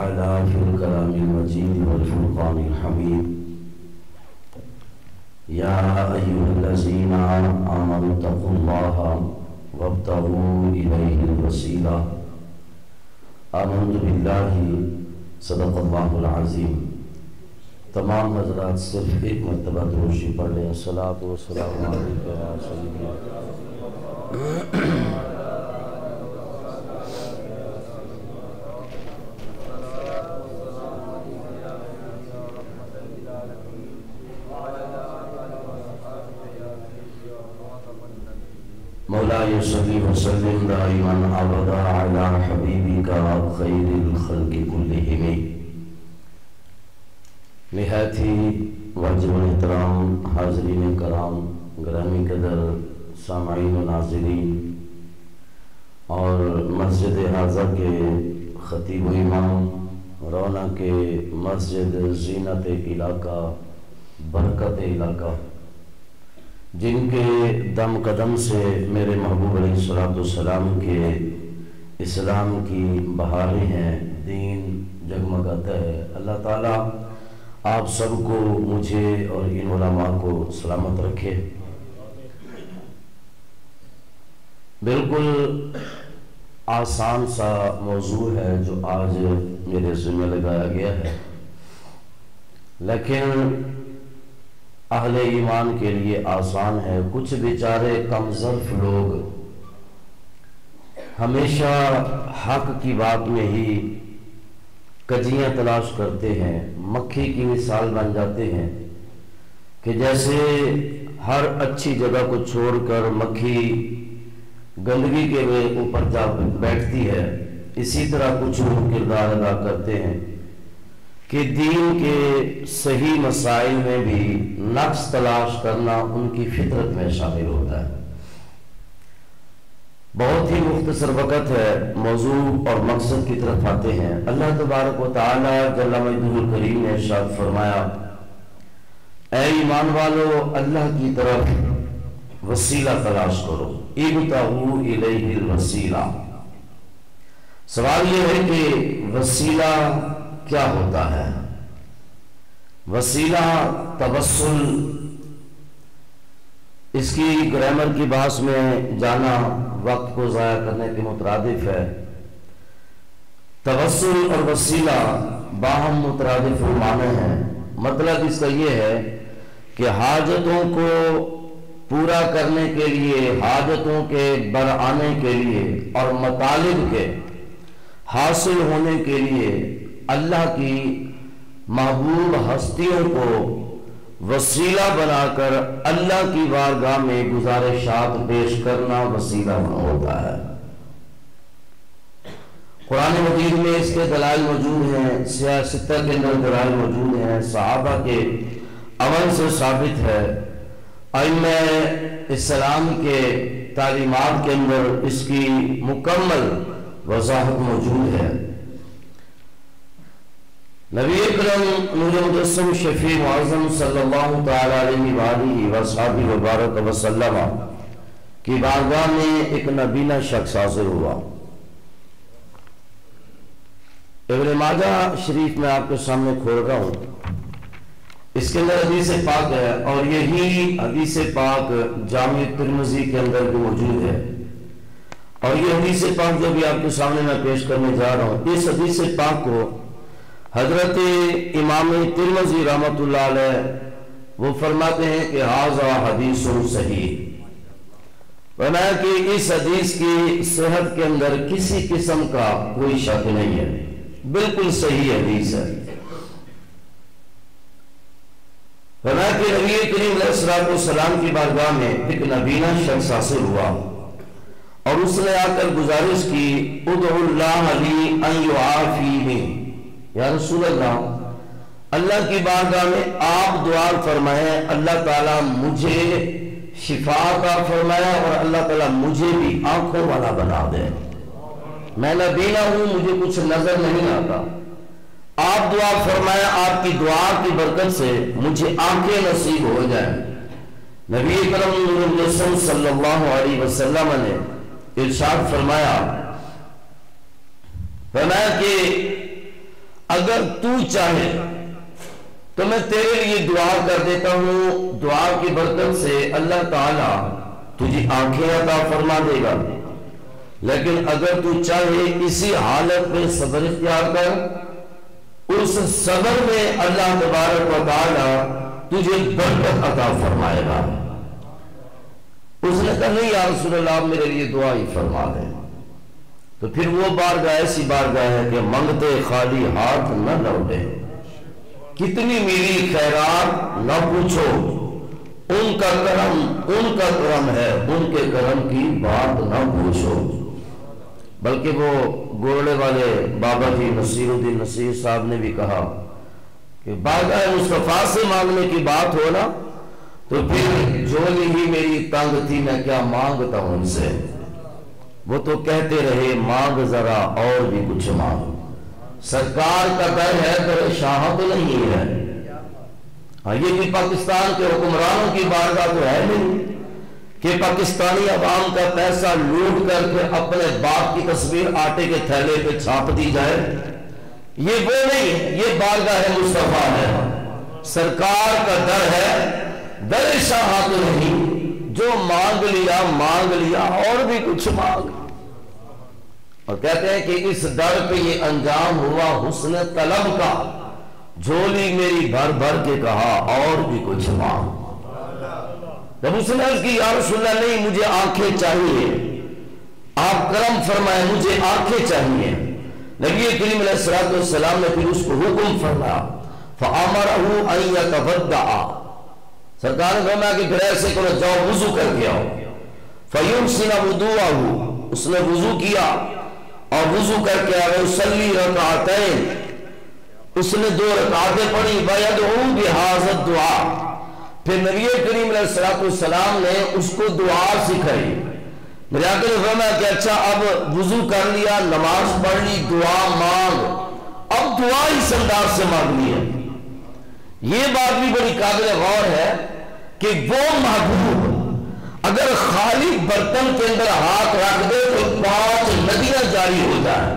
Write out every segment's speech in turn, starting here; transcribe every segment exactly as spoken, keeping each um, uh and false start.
على في الكلام المجيد والفرقان الحميد يا أيها الذين آمنوا اتقوا الله وابتغوا إليه الوسيلة آمنت بالله صدق الله العظيم. تمام حضرات صرف ایک مرتبہ دروشی پڑھ لیں. الصلاۃ والسلام علیک یا سیدی. مولاي صل وسلم دائما ابدا على حبيبك خير الخلق كلهم. نہایت ہی واجب الاحترام حاضرین کرام، گرامی قدر سامعین و ناظرین اور مسجد حاضر کے خطیب و امام، رونق مسجد، زینت علاقہ، برکت علاقہ، جن کے دم قدم سے میرے محبوب علیہ الصلوۃ والسلام کے اسلام کی بہاریں ہیں، دین جگمگاتا ہے. اللہ تعالیٰ آپ سب کو، مجھے اور ان علماء کو سلامت رکھے. بالکل آسان سا موضوع ہے جو آج میرے ذمہ لگایا گیا ہے، لیکن اہل ایمان کے لیے آسان ہے. کچھ بیچارے کم ظرف لوگ ہمیشہ حق کی بات میں ہی کجیاں تلاش کرتے ہیں، مکھی کی مثال بن جاتے ہیں کہ جیسے ہر اچھی جگہ کو چھوڑ کر مکھی گندگی کے اوپر جا بیٹھتی ہے، اسی طرح کچھ لوگ کردار ادا کرتے ہیں کہ دین کے صحیح مسائل میں بھی نقص تلاش کرنا ان کی فطرت میں شامل ہوتا ہے. بہت ہی مختصر وقت ہے، موضوع اور مقصد کی طرف آتے ہیں. اللہ تبارک و تعالی جل مجدہ الکریم نے ارشاد فرمایا، اے ایمان والو اللہ کی طرف وسیلہ تلاش کرو. ابتغوا الیہ الوسیلہ. سوال یہ ہے کہ وسیلہ کیا ہوتا ہے؟ وسیلہ توسل، اس کی گرامر کی بحث میں جانا وقت کو ضائع کرنے کے مترادف ہے. توسل اور وسیلہ باہم مترادف معنی ہیں. مطلب اس کا یہ ہے کہ حاجتوں کو پورا کرنے کے لیے، حاجتوں کے برآنے کے لیے اور مطالب کے حاصل ہونے کے لیے اللہ کی محبوب ہستیوں کو وسیلہ بنا کر اللہ کی بارگاہ میں گزارشات پیش کرنا وسیلہ ہوتا ہے. قرآن مجید میں اس کے دلائل موجود ہیں، سیاست کے اندر دلائل موجود ہیں، صحابہ کے عمل سے ثابت ہے، ائمہ اسلام کے تعلیمات کے اندر اس کی مکمل وضاحت موجود ہے. نبی اکرم نور مجسم شفیع معظم صلی اللہ تعالی علیہ وآلہ وصحبہ وبارک وسلم کی بارگاہ میں ایک نبینا شخص حاضر ہوا. ابن ماجہ شریف میں آپ کے سامنے کھول رہا ہوں. اس کے اندر حدیث پاک ہے اور یہی حدیث پاک جامع ترمذی کے اندر بھی موجود ہے. اور یہ حدیث پاک جو بھی آپ کے سامنے میں پیش کرنے جا رہا ہوں، اس حدیث پاک کو حضرت امام ترمذی رحمۃ اللہ علیہ وہ فرماتے ہیں کہ ھذا حدیث صحیح، فرمایا کہ اس حدیث کی صحت کے اندر کسی قسم کا کوئی شک نہیں ہے، بالکل صحیح حدیث ہے. فرمایا کہ نبی کریم علیہ الصلوۃ والسلام کی بارگاہ میں ایک نبینا شخص حاصل ہوا اور اس نے آ کر گزارش کی، ادعو اللہ لی ان یعافینی، یا رسول اللہ، اللہ کی بارگاہ میں آپ دعا فرمائیں اللہ تعالیٰ مجھے شفا عطا فرمائے اور اللہ تعالیٰ مجھے بھی آنکھوں والا بنا دے. میں نبینا ہوں، مجھے کچھ نظر نہیں آتا، آپ دعا فرمائیں آپ کی دعا کی برکت سے مجھے آنکھیں نصیب ہو جائیں. نبی اکرم نور مجسم صلی اللہ علیہ وسلم نے ارشاد فرمایا فرمایا کہ اگر تو چاہے تو میں تیرے لیے دعا کر دیتا ہوں، دعا کی برکت سے اللہ تعالیٰ تجھے آنکھیں عطا فرما دے گا، لیکن اگر تو چاہے اسی حالت میں صبر اختیار کر، اس صبر میں اللہ تبارک و تعالیٰ تجھے برکت عطا فرمائے گا۔ اس نے کہا نہیں یا رسول اللہ آپ میرے لیے دعا ہی فرما دیں۔ تو پھر وہ بارگاہ ایسی بارگاہ ہے کہ منگتے خالی ہاتھ نہ لوٹے، کتنی میری خیرات نہ پوچھو، ان کا کرم ان کا کرم ہے، ان کے کرم کی بات نہ پوچھو۔ بلکہ وہ گورڑے والے بابا جی نصیر الدین نصیر صاحب نے بھی کہا کہ بارگاہ مصطفیٰ سے مانگنے کی بات ہو نا تو پھر جھولی ہی میری تنگ تھی، میں کیا مانگتا ہوں ان سے۔ وہ تو کہتے رہے مانگ ذرا اور بھی کچھ مانگ، سرکار کا در ہے در شاہ تو نہیں ہے۔ ہاں یہ بھی پاکستان کے حکمرانوں کی بارگاہ تو ہے نہیں کہ پاکستانی عوام کا پیسہ لوٹ کر کے اپنے باپ کی تصویر آٹے کے تھیلے پہ چھاپ دی جائے، یہ وہ نہیں ہے، یہ بارگاہ مصطفیٰ ہے، سرکار کا در ہے در شاہ تو نہیں، جو مانگ لیا مانگ لیا اور بھی کچھ مانگ۔ اور کہتے ہیں کہ اس در پہ یہ انجام ہوا حسن طلب کا، جھولی میری بھر بھر کے کہا اور بھی کچھ مانگ۔ جب اس نے عرض کی یا رسول اللہ نہیں مجھے آنکھیں چاہیے، آپ کرم فرمائے مجھے آنکھیں چاہیے، نبی کریم علیہ السلام نے پھر اس کو حکم فرمایا فَأَمَرَهُ أَن يَتَوَضَّعَ، سرکار نے فرمایا کہ پھر ایسے کرو جاؤ وضو کر کے آؤ، فَيُحْسِنَ وُضُوءَهُ، اس نے وضو کیا اور وضو کر کے آئے، وَيُصَلِّي رَكَعَتَيْنِ، اس نے دو رکعتیں پڑھی، وَيَدْعُو بِهَذَا الدُّعَاء، پھر نبی کریم علیہ السلام نے اس کو دعا سکھائی۔ میرے آقا نے فرمایا کہ اچھا اب وضو کر لیا، نماز پڑھ لی، دعا مانگ، اب دعا اس انداز سے مانگنی ہے۔ یہ بات بھی بڑی قابل غور ہے کہ وہ محبوب اگر خالی برتن کے اندر ہاتھ رکھ دے تو پانچ ندیاں جاری ہو جائیں،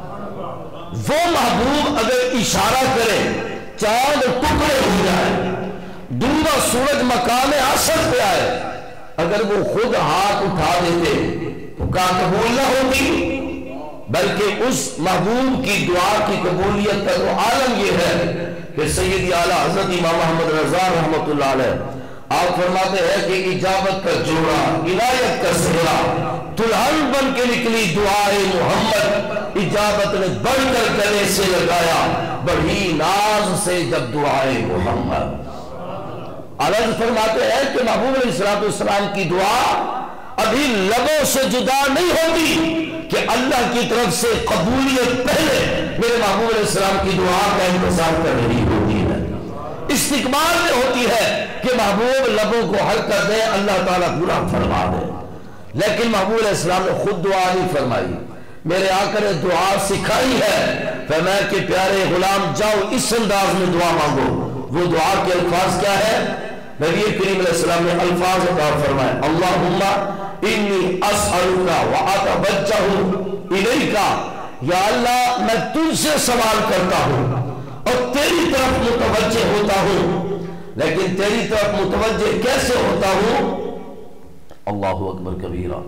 وہ محبوب اگر اشارہ کرے چاند ٹکڑے ہو جائے، ڈوبا سورج مقام عصر پہ آئے، اگر وہ خود ہاتھ اٹھا دیتے تو کیا قبول نہ ہوگی؟ بلکہ اس محبوب کی دعا کی قبولیت کا تو عالم یہ ہے کہ سیدی اعلیٰ حضرت امام محمد رضا رحمۃ اللہ علیہ آپ فرماتے ہیں کہ اجابت کا جوڑا، عنایت کا سہرا، دلہن بن کے نکلی دعائے محمد، اجابت نے بڑھ کر گلے سے لگایا بڑھی ناز سے جب دعائے محمد۔ عرض فرماتے ہیں کہ محبوب علیہ السلام کی دعا ابھی لبوں سے جدا نہیں ہوتی کہ اللہ کی طرف سے قبولیت پہلے میرے محبوب علیہ السلام کی دعا کا انتظار کر رہی ہوتی ہے، استقبال میں ہوتی ہے کہ محبوب لبوں کو حل کر دے، اللہ تعالیٰ پورا فرما دے۔ لیکن محبوب علیہ السلام نے خود دعا نہیں فرمائی، میرے آقا نے دعا سکھائی ہے، فرمایا کہ پیارے غلام جاؤ اس انداز میں دعا مانگو۔ وہ دعا کے الفاظ کیا ہے؟ نبی کریم علیہ السلام نے الفاظ عطا فرمائے، اللہم انی اسألک واتوجہ الیک، یا اللہ میں تجھ سے سوال کرتا ہوں اور تیری طرف متوجہ ہوتا ہوں، لیکن تیری طرف متوجہ کیسے ہوتا ہوں؟ اللہ اکبر کبیرہ،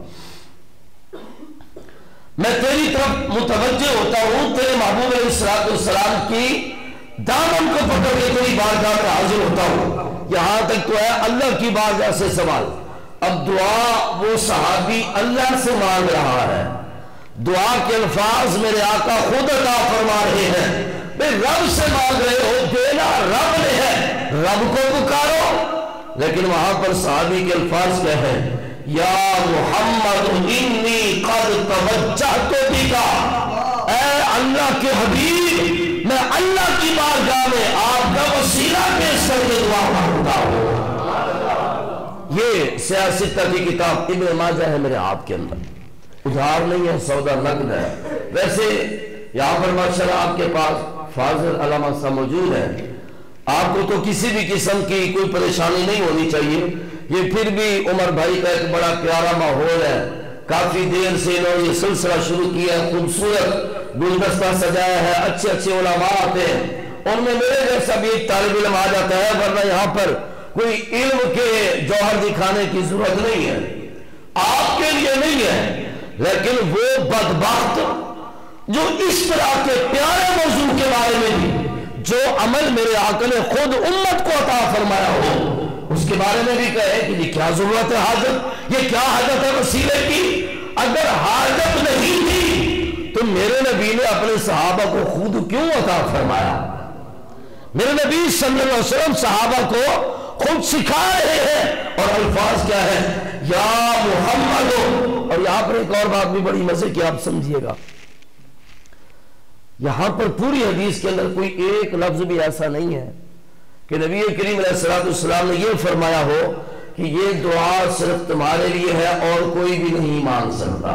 میں تیری طرف متوجہ ہوتا ہوں، تیرے محبوب علیہ السلام کی دامن کو پکڑ کے تیری بارگاہ میں حاضر ہوتا ہوں۔ یہاں تک تو ہے اللہ کی بارگاہ سے سوال، اب دعا وہ صحابی اللہ سے مانگ رہا ہے، دعا کے الفاظ میرے آقا خود عطا فرما رہے ہیں، بے رب سے مانگ رہے ہو، دینا رب نے ہے، رب کو پکارو۔ لیکن وہاں پر صحابی کے الفاظ کیا ہے؟ یا محمد انی قد توجہت بک، اے اللہ کے حبیب میں اللہ کی بارگاہ میں آپ کا وسیلہ پیش کر کے دعا مانگتا ہوں۔ یہ سیاستہ کی کتاب ابن ماجہ ہے میرے ہاتھ کے اندر، ادھار نہیں ہے، سودا نقد ہے۔ ویسے یہاں پر ماشاءاللہ آپ کے پاس فاضل علامہ صاحب موجود ہے، آپ کو تو کسی بھی قسم کی کوئی پریشانی نہیں ہونی چاہیے۔ یہ پھر بھی عمر بھائی کا ایک بڑا پیارا ماحول ہے، کافی دیر سے انہوں نے یہ سلسلہ شروع کیا ہے، خوبصورت गुलदस्ता सजाया है, अच्छे अच्छे उलमा आते हैं, उनमें मेरे जैसा भी एक तालिब इल्म आ जाता है, वरना यहाँ पर कोई इल्म के जौहर दिखाने की जरूरत नहीं है, आपके लिए नहीं है। लेकिन वो बदबख्त जो इस तरह के प्यारे मौजू के बारे में भी जो अमल मेरे आका ने खुद उम्मत को अता फरमाया हो, उसके बारे में भी कहे कि ये क्या जरूरत है हाजत, ये क्या हाजत है वसीले की। अगर हाजत नहीं थी तो मेरे नबी ने अपने सहाबा को खुद क्यों अता फरमाया? मेरे नबी सल्लल्लाहु अलैहि वसल्लम सहाबा को खुद सिखा रहे हैं, और अल्फाज क्या है, या मोहम्मद। और यहां पर एक और बात भी बड़ी मजे की आप समझिएगा, यहां पर पूरी हदीस के अंदर कोई एक लफ्ज भी ऐसा नहीं है कि नबी करीम अलैहिस्सलाम ने यह फरमाया हो कि ये दुआ सिर्फ तुम्हारे लिए है और कोई भी नहीं मांग सकता।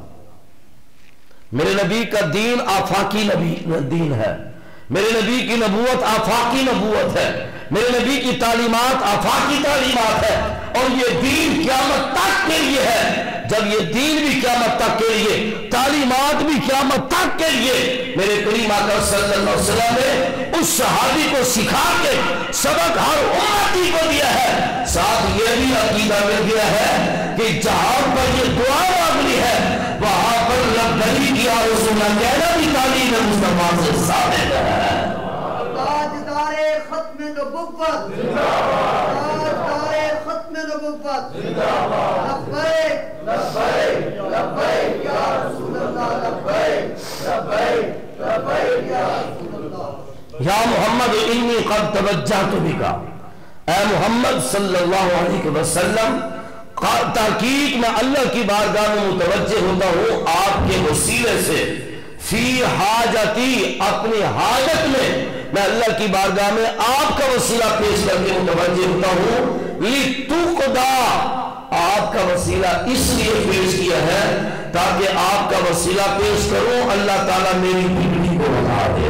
मेरे नबी का दीन आफाकी नबी दीन है, मेरे नबी की नबूवत आफाकी नबूवत है, मेरे नबी की तालीमात आफाकी तालीमात है, और ये दीन क़यामत तक के लिए है। जब ये दीन भी क़यामत तक के लिए, तालीमात भी क़यामत तक के लिए, मेरे करीम आका सल्लल्लाहु अलैहि वसल्लम ने उस सहाबी को सिखा के सबक हर उम्मती को दिया है। साथ ये भी अकीदा मिल गया है कि जहां पर ये दुआ मांगनी है वहां पर लब्बैक की आरज़ू कहना भी तालीम मुस्तफा से साबित है। ताजदारे खत्म नबुव्वत जिंदाबाद, ताजदारे खत्म नबुव्वत जिंदाबाद, लब्बैक लब्बैक लब्बैक या रसूल अल्लाह, लब्बैक लब्बैक लब्बैक या रसूल अल्लाह। या मोहम्मद इन्नी क़द तवज्जहतु बिका, ऐ मोहम्मद सल्लल्लाहु अलैहि वसल्लम, ताकीद में अल्लाह की बारगाह में मुतवज्जे होता हूँ आपके वसीले से, फी हाजती, अपनी हाजत में मैं अल्लाह की बारगाह में आपका वसीला पेश करके मुतवज्जे होता हूँ। लितुक़दा, आपका वसीला इसलिए पेश किया है ताकि आपका वसीला पेश करूं, अल्लाह ताला मेरी बिगड़ी को बना दे।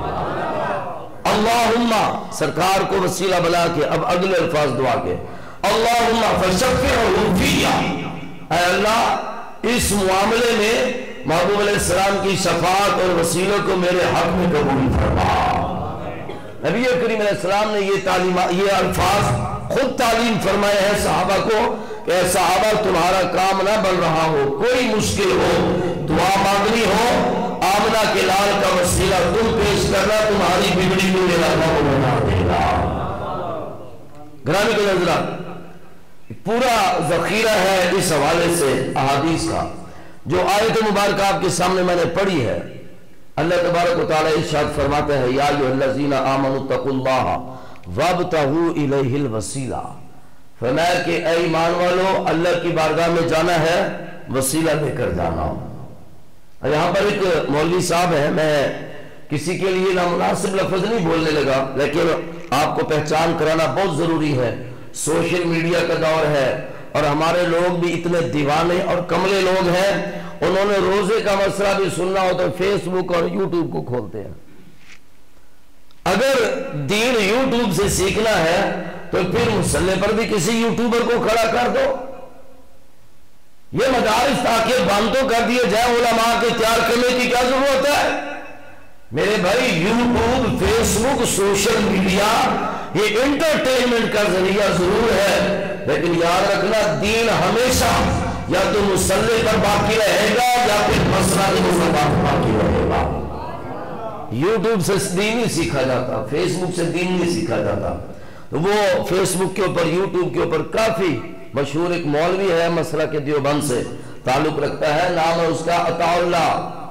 अल्लाहुम्मा, सरकार को वसीला बना के अब अगले अल्फाज दुआ के, अल्लाहुम्मा फशफ़िअहु फिया, ऐ अल्लाह इस मामले में महबूब अलैहिस्सलाम की शफाअत और वसीलों को मेरे हक में कबूल फरमा। नबी करीम अलैहिस्सलाम ने ये तालीम, ये अल्फाज खुद तालीम फरमाए हैं सहाबा को कि सहाबा तुम्हारा काम ना बन रहा हो, कोई मुश्किल हो, दुआ मांगनी हो, आमना के लाल का वसीला तुम पेश करना, तुम्हारी बिगड़ी को मेरा रब बना देगा। ग्रामी के नजरा पूरा जखीरा है इस हवाले से अहादीस का, जो आयत मुबारक आपके सामने मैंने पढ़ी है। अल्लाह तबारक व तआला इरशाद फरमाते हैं, या अय्युहल्लज़ीना आमनु तक़ुल्लाह वब्तगू इलैहिल वसीला, फरमाया कि ऐ ईमान वालो, अल्लाह की बारगाह में जाना है, वसीला लेकर जाना। यहाँ पर एक मौलवी साहब है, मैं किसी के लिए नामुनासिब लफ्ज नहीं बोलने लगा, लेकिन आपको पहचान कराना बहुत जरूरी है। सोशल मीडिया का दौर है और हमारे लोग भी इतने दीवाने और कमले लोग हैं, उन्होंने रोजे का मसला भी सुनना हो तो फेसबुक और यूट्यूब को खोलते हैं। अगर दीन यूट्यूब से सीखना है तो फिर मुसल्ले पर भी किसी यूट्यूबर को खड़ा कर दो। ये मदारिस ताकि बंद तो कर दिए जाए, उलमा के तैयार करने की क्या जरूरत है? मेरे भाई यूट्यूब, फेसबुक, सोशल मीडिया ये इंटरटेनमेंट का जरिया जरूर है, लेकिन याद रखना दीन हमेशा या तो मुसल्ले पर बाकी रहेगा या फिर मसला बाकी रहेगा। यूट्यूब से दीन नहीं सीखा जाता, फेसबुक से दीन नहीं सीखा जाता। तो वो फेसबुक के ऊपर, यूट्यूब के ऊपर काफी मशहूर एक मौलवी है, मसला के देवबंद से ताल्लुक रखता है, नाम है उसका अताउल्लाह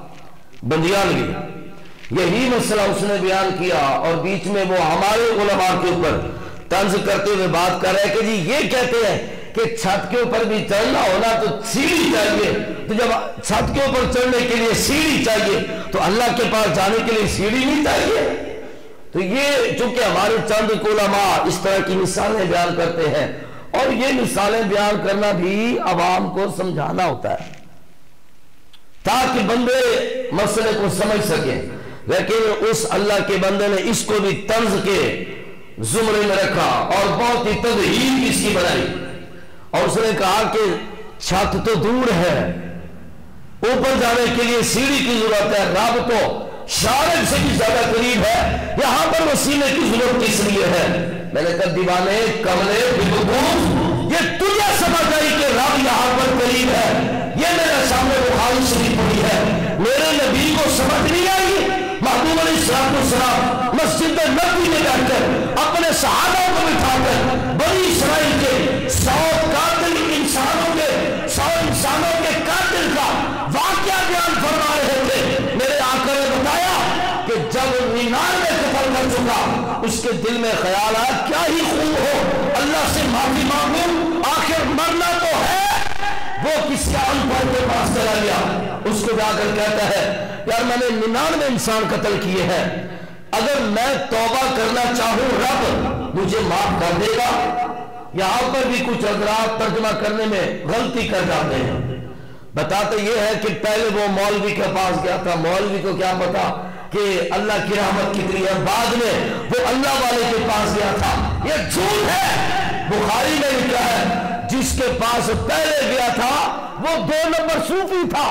बंदियानवी। यही मसला उसने बयान किया और बीच में वो हमारे उलमा के ऊपर तंज करते हुए बात कर रहे हैं कि जी ये कहते हैं कि छत के ऊपर भी चढ़ना होना तो सीढ़ी चाहिए, तो जब छत के ऊपर चढ़ने के लिए सीढ़ी चाहिए तो अल्लाह के पास जाने के लिए सीढ़ी नहीं चाहिए। तो ये चूंकि हमारे चंद उलमा इस तरह की मिसालें बयान करते हैं, और ये मिसालें बयान करना भी अवाम को समझाना होता है ताकि बंदे मसले को समझ सके। लेकिन उस अल्लाह के बंदे ने इसको भी तंज के जुमरे में रखा और बहुत ही तदहीर इसकी बनाई, और उसने कहा कि छत तो दूर है, اوپر جانے کے لیے سیڑھی کی ضرورت ہے، رب تو شارک سے بھی زیادہ قریب ہے، یہاں پر وسیلے کی ضرورت اس لیے ہے۔ میں نے کہا دیوانے کملے بےوقوف، یہ تجھے سمجھ آئی کہ رب یہاں پر قریب ہے؟ یہ میرے سامنے بخاری شریف پڑھی ہے، میرے نبی کو سمجھ نہیں آئی؟ محبوب علیہ السلام مسجد نبوی میں بیٹھ کر اپنے صحابہ کو بٹھا کر بنی اسرائیل کے سو قاتل انسانوں کے سو انسانوں کے قاتل کا واقعہ بیان فرما رہے تھے۔ میرے آقا نے بتایا کہ جب ننانوے قتل کر چکا، اس کے دل میں خیال آیا کیا ہی خوب ہو اللہ سے معافی مانگوں، آخر مرنا تو ہے۔ وہ کسی ان پڑھ کے پاس چلا گیا، اس کو جا کر کہتا ہے یار میں نے ننانوے انسان قتل کیے ہیں، اگر میں توبہ کرنا چاہوں رب مجھے معاف کر دے گا؟ یہاں پر بھی کچھ حضرات ترجمہ کرنے میں غلطی کر جاتے ہیں، بتاتے یہ ہے کہ پہلے وہ مولوی کے پاس گیا تھا، مولوی کو کیا پتا کہ اللہ کی رحمت کتنی ہے، بعد میں وہ اللہ والے کے پاس گیا تھا۔ یہ جھوٹ ہے، بخاری میں لکھا ہے جس کے پاس پہلے گیا تھا وہ دو نمبر صوفی تھا،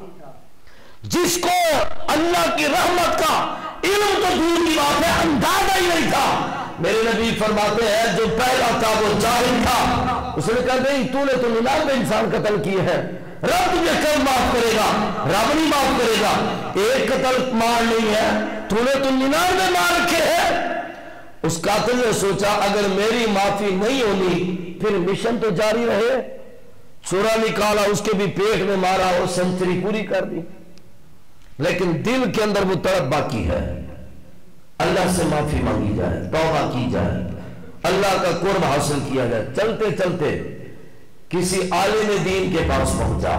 جس کو اللہ کی رحمت کا علم تو دور کی بات ہے اندازہ ہی نہیں تھا۔ میرے نبی فرماتے ہیں جو پہلا تھا وہ جاہل تھا، اس نے کہا نہیں تو نے تو ننانوے انسان قتل کیے ہیں، رب تجھے کب معاف کرے گا؟ رب نہیں معاف کرے گا، ایک قتل مار نہیں ہے، تو نے تو ننانوے مار رکھے ہیں۔ اس قاتل نے سوچا اگر میری معافی نہیں ہونی پھر مشن تو جاری رہے، چھرا نکالا، اس کے بھی پیٹ میں مارا اور سنچری پوری کر دی، لیکن دل کے اندر وہ تڑپ باقی ہے۔ اللہ سے معافی مانگی جائے، توبہ کی جائے، اللہ کا قرب حاصل کیا جائے۔ چلتے چلتے کسی عالم دین کے پاس پہنچا،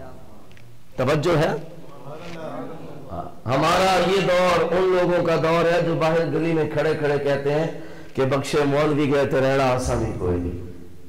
توجہ ہے، ہمارا یہ دور ان لوگوں کا دور ہے جو باہر گلی میں کھڑے کھڑے کہتے ہیں کہ بخشے مولوی گئے تو رہنا آسانی کوئی نہیں۔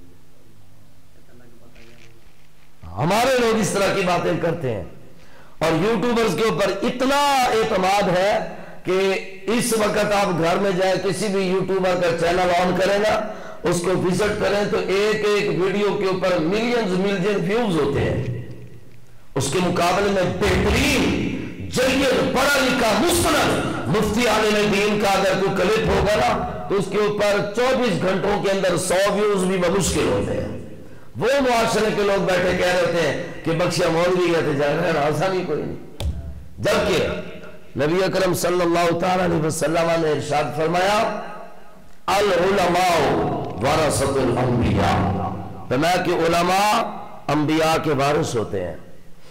ہمارے لوگ اس طرح کی باتیں کرتے ہیں اور یوٹیوبرز کے اوپر اتنا اعتماد ہے کہ اس وقت آپ گھر میں جائیں کسی بھی یوٹیوبر کا چینل آن کریں نا، اس کو وزٹ کریں تو ایک ایک ویڈیو کے اوپر ملینز ملین ویوز ہوتے ہیں، اس کے مقابلے میں بہترین جید پڑھا لکھا مستند مفتی عالم دین کا اگر کوئی کلپ ہوگا نا تو اس کے اوپر چوبیس گھنٹوں کے اندر سو ویوز بھی بمشکل ہوتے ہیں۔ وہ معاشرے کے لوگ بیٹھے کہہ رہے ہیں کہ بخشیہ مولوی کہتے جا رہے ہیں، آسانی کوئی نہیں، جبکہ نبی اکرم صلی اللہ تعالی علیہ وسلم نے ارشاد فرمایا العلماء ورثۃ الانبیاء، فرمایا کہ علماء انبیاء کے وارث ہوتے ہیں۔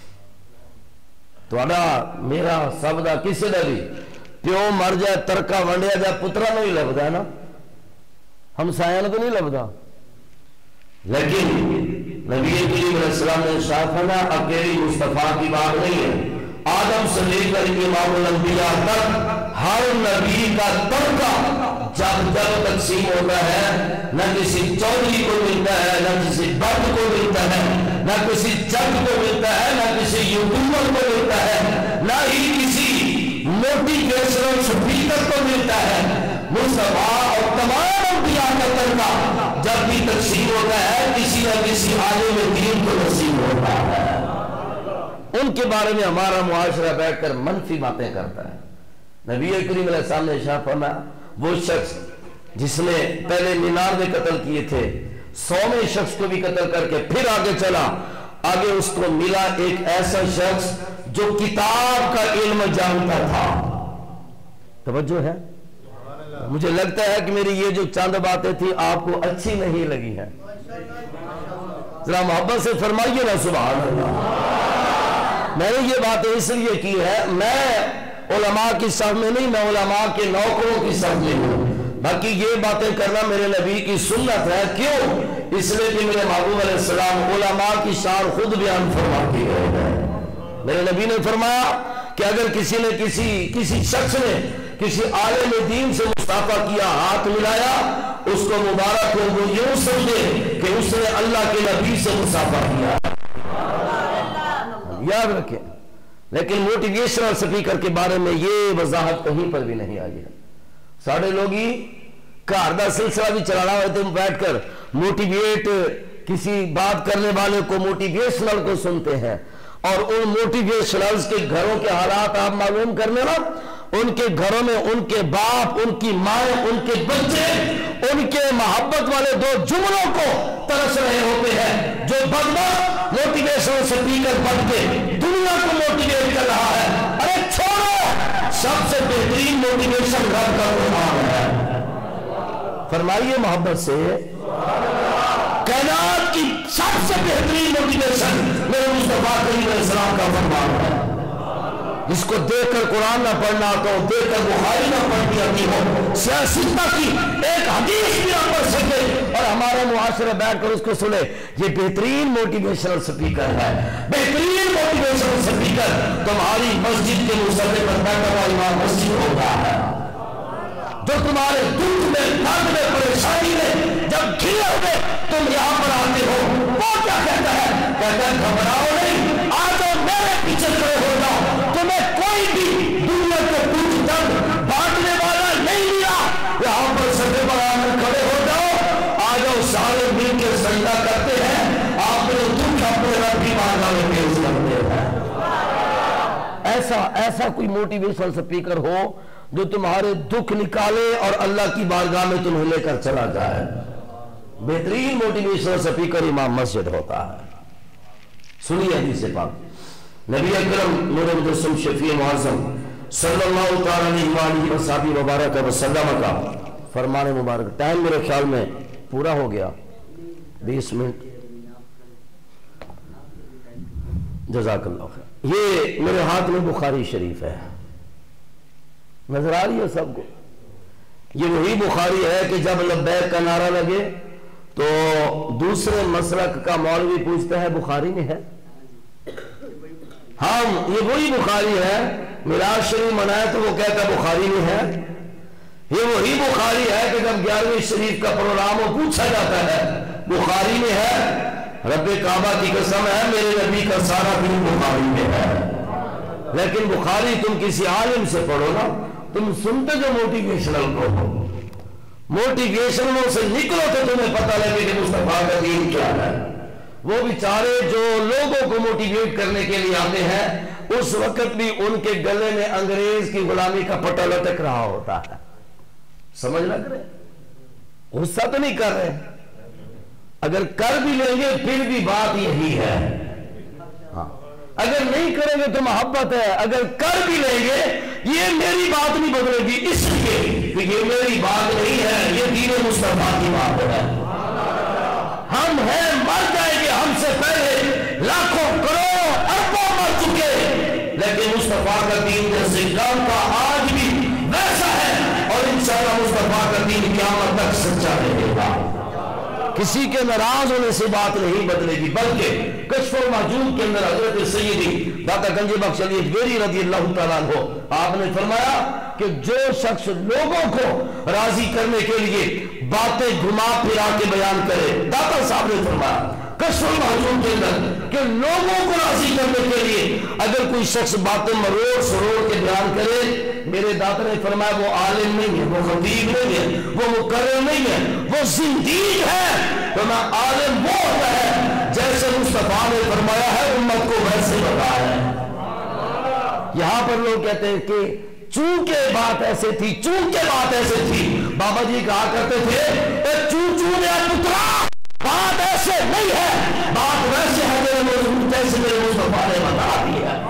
تو انا میرا سب دا کسی نے بھی پیو مر جائے ترکا ونڈیا جائے پترا نہیں لبدا ہے نا، ہم سایہ تو نہیں لبدا، لیکن نبی کریم علیہ السلام نے ارشاد فرمایا اکیلی مصطفیٰ کی بات نہیں ہے، آدم سے لے کر امام الانبیاء تک ہر نبی کا ترکہ جب جب تقسیم ہوتا ہے نہ کسی چودھری کو ملتا ہے، نہ کسی برد کو ملتا ہے، نہ کسی جج کو ملتا ہے، نہ کسی یوٹیوبر کو ملتا ہے، نہ ہی کسی موٹیویشنل سپیکر کو ملتا ہے۔ مصطفیٰ اور تمام انبیاء کا ترکہ جب بھی تقسیم ہوتا ہے کسی نہ کسی عالم دین کو نصیب ہوتا ہے۔ ان کے بارے میں ہمارا معاشرہ بیٹھ کر منفی باتیں کرتا ہے۔ نبی کریم علیہ السلام نے ارشاد فرمایا وہ شخص جس نے پہلے ننانوے قتل کیے تھے، سوویں شخص کو بھی قتل کر کے پھر آگے چلا، آگے اس کو ملا ایک ایسا شخص جو کتاب کا علم جانتا تھا۔ توجہ ہے، مجھے لگتا ہے کہ میری یہ جو چند باتیں تھی آپ کو اچھی نہیں لگی ہیں، ذرا محبت سے فرمائیے نا سبحان اللہ۔ میں نے یہ باتیں اس لیے کی ہے، میں علماء کی صف میں نہیں، میں علماء کے نوکروں کی صف میں ہوں، باقی یہ باتیں کرنا میرے نبی کی سنت ہے۔ کیوں؟ اس لیے کہ میرے محبوب علیہ السلام علماء کی شان خود بیان فرما کے گئے ہیں۔ میرے نبی نے فرمایا کہ اگر کسی نے کسی کسی شخص نے کسی عالم دین سے مصافحہ کیا، ہاتھ ملایا، اس کو مبارک ہو، وہ یوں سمجھے کہ اس نے اللہ کے نبی سے مصافحہ کیا۔ یاد رکھیں، لیکن موٹیویشنل سپیکر کے بارے میں یہ وضاحت کہیں پر بھی نہیں آئی ہے۔ ساڑھے لوگی گھر دا سلسلہ بھی چلانا ہوئے تھے، بیٹھ کر موٹیویٹ کسی بات کرنے والے کو موٹیویشنل کو سنتے ہیں، اور ان موٹیویشنلز کے گھروں کے حالات آپ معلوم کر لینا. ان کے گھروں میں ان کے باپ، ان کی مائیں، ان کے بچے ان کے محبت والے دو جملوں کو ترس رہے ہوتے ہیں. جو بدبخت موٹیویشنل سپیکر بن کے دنیا کو موٹیویٹ کر رہا ہے، ارے چھوڑو، سب سے بہترین موٹیویشن رب کا قرآن ہے. فرمائیے محبت سے، کائنات کی سب سے بہترین موٹیویشن میرے مصطفیٰ کریم علیہ السلام کا فرمان ہے. جس کو دیکھ کر قرآن نہ پڑھنا آتا ہو، دیکھ کر بخاری نہ پڑھنی آتی ہو، سیاستہ کی ایک حدیث بھی نہ پڑھ سکے اور ہمارے معاشرے بیٹھ کر اس کو سنے، یہ بہترین موٹیویشنل سپیکر ہے. بہترین موٹیویشنل سپیکر تمہاری مسجد کے مصلی پر بیٹھا ہوا امام مسجد ہوتا ہے، جو تمہارے دکھ میں، درد میں، پریشانی میں جب گھرے ہوئے تم یہاں پر آتے ہو، وہ کیا کہتا ہے؟ کہتا ہے گھبراؤ نہیں، آ جاؤ میرے پیچھے کھڑے ہو جاؤ. تمہیں کوئی بھی دنیا کے دکھ درد بانٹنے والا نہیں ملا، یہاں پر سطح پر آ کر کھڑے ہو جاؤ، آ جاؤ سارے مل کے سجدہ کرتے ہیں، آپ نے دکھ اپنے رب کی بارگاہ میں پیش کرتے ہیں. ایسا ایسا کوئی موٹیویشنل سپیکر ہو جو تمہارے دکھ نکالے اور اللہ کی بارگاہ میں تمہیں لے کر چلا جائے. بہترین موٹیویشنل سپیکر امام مسجد ہوتا ہے. سنیے حدیث پاک، نبی اکرم نور مجسم شفیع معظم صلی اللہ تعالیٰ علیہ وسلم مبارک وسلم کا فرمان مبارک. ٹائم میرے خیال میں پورا ہو گیا، بیس منٹ. جزاک اللہ خیر. یہ میرے ہاتھ میں بخاری شریف ہے، نظر آ رہی ہے سب کو؟ یہ وہی بخاری ہے کہ جب لبیک کا نعرہ لگے تو دوسرے مسلک کا مولوی پوچھتا ہے بخاری میں ہے؟ ہاں یہ وہی بخاری ہے. میراث شریف منائے تو وہ کہتا ہے بخاری میں ہے. یہ وہی بخاری ہے کہ جب گیارہویں شریف کا پروگرام وہ پوچھا جاتا ہے بخاری میں ہے. رب کعبہ کی قسم ہے میرے نبی کا سارا دین بخاری میں ہے. لیکن بخاری تم کسی عالم سے پڑھو نا، تم سنتے جو موٹیویشنل کو ہو، موٹیویشنلوں سے نکلو تو تمہیں پتہ لگے کہ مصطفیٰ کا دین کیا ہے. وہ بیچارے جو لوگوں کو موٹیویٹ کرنے کے لیے آتے ہیں، اس وقت بھی ان کے گلے میں انگریز کی غلامی کا پٹا لٹک رہا ہوتا ہے. سمجھ لگ رہے؟ غصہ تو نہیں کر رہے، اگر کر بھی لیں گے پھر بھی بات یہی ہے. ہاں اگر نہیں کریں گے تو محبت ہے، اگر کر بھی لیں گے یہ میری بات نہیں بدلے گی، اس لیے کہ یہ میری بات نہیں ہے، یہ دین مصطفیٰ کی بات ہے. ہم ہیں مر جائیں گے، ہم سے پہلے لاکھوں کروڑوں اربوں مر چکے، لیکن مصطفیٰ کا دین جیسے کام کا آج بھی ویسا ہے، اور انشاءاللہ مصطفیٰ کا دین قیامت تک سچا رہے گا. کسی کے ناراض ہونے سے بات نہیں بدلے گی، بلکہ کشف المحجوب کے اندر حضرت سیدی داتا گنج بخش علی اکبری رضی اللہ تعالیٰ عنہ آپ نے فرمایا کہ جو شخص لوگوں کو راضی کرنے کے لیے باتیں گھما پھرا کے بیان کرے، داتا صاحب نے فرمایا کشف المحجوب کے اندر کہ لوگوں کو راضی کرنے کے لیے اگر کوئی شخص باتیں مروڑ سروڑ کے بیان کرے، میرے داتا نے فرمایا وہ عالم نہیں ہے، وہ خطیب نہیں ہے، وہ مقرر نہیں ہے، وہ زندیق ہے. تو میں عالم وہ ہوتا ہے جیسے مصطفیٰ نے فرمایا ہے امت کو ویسے بتایا ہے. یہاں پر لوگ کہتے ہیں کہ چونکہ بات ایسے تھی، چونکہ بات ایسے تھی. بابا جی کہا کرتے تھے اے چون چون یا پترا، بات ایسے نہیں ہے، بات ویسے ہے جیسے میرے مصطفیٰ نے بتا دی ہے.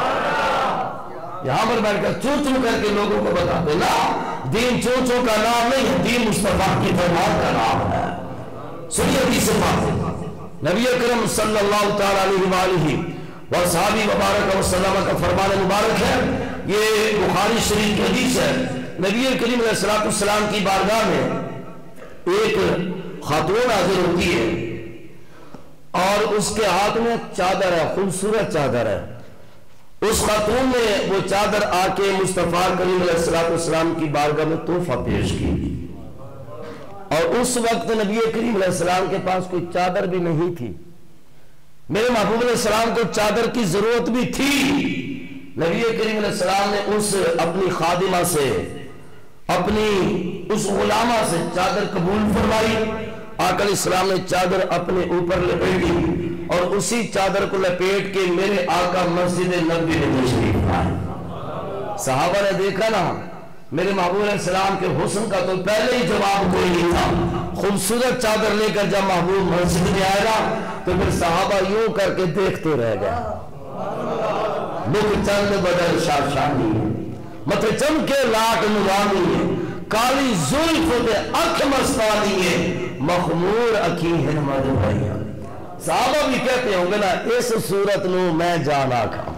یہاں پر بیٹھ کر چون چون کر کے لوگوں کو بتاتے نا، دین چون چون کا نام نہیں ہے، دین مصطفیٰ کی فرمان کا نام ہے. سنیے حدیث پاک، نبی اکرم صلی اللہ تعالی علیہ وآلہ وصحابہ مبارک وسلم کا فرمان مبارک ہے. یہ بخاری شریف کی حدیث ہے. نبی کریم علیہ الصلوۃ والسلام کی بارگاہ میں ایک خاتون حاضر ہوتی ہے اور اس کے ہاتھ میں چادر ہے، خوبصورت چادر ہے. اس خاتون نے وہ چادر آ کے مصطفیٰ کریم علیہ الصلوۃ والسلام کی بارگاہ میں تحفہ پیش کی، اور اس وقت نبی کریم علیہ السلام کے پاس کوئی چادر بھی نہیں تھی. میرے محبوب علیہ السلام کو چادر کی ضرورت بھی تھی. نبی کریم علیہ السلام نے اس اپنی خادمہ سے، اپنی اس غلامہ سے چادر قبول فرمائی. آقا علیہ السلام نے چادر اپنے اوپر لپیٹی اور اسی چادر کو لپیٹ کے میرے آقا مسجد نبوی میں تشریف لائے۔ صحابہ نے دیکھا نا میرے محبوب علیہ السلام کے حسن کا تو پہلے ہی جواب کوئی نہیں تھا، خوبصورت چادر لے کر جب محبوب مسجد میں آئے گا تو پھر صحابہ یوں کر کے دیکھتے رہ گئے۔ بک چند بدر شاشانی ہے، متھے چمکے لاٹ نورانی ہے، کالی زلف دے اکھ مستانی ہے، مخمور اکھی ہے مدھوائیاں۔ صحابہ بھی کہتے ہوں گے نا اس صورت نو میں جان آکھا،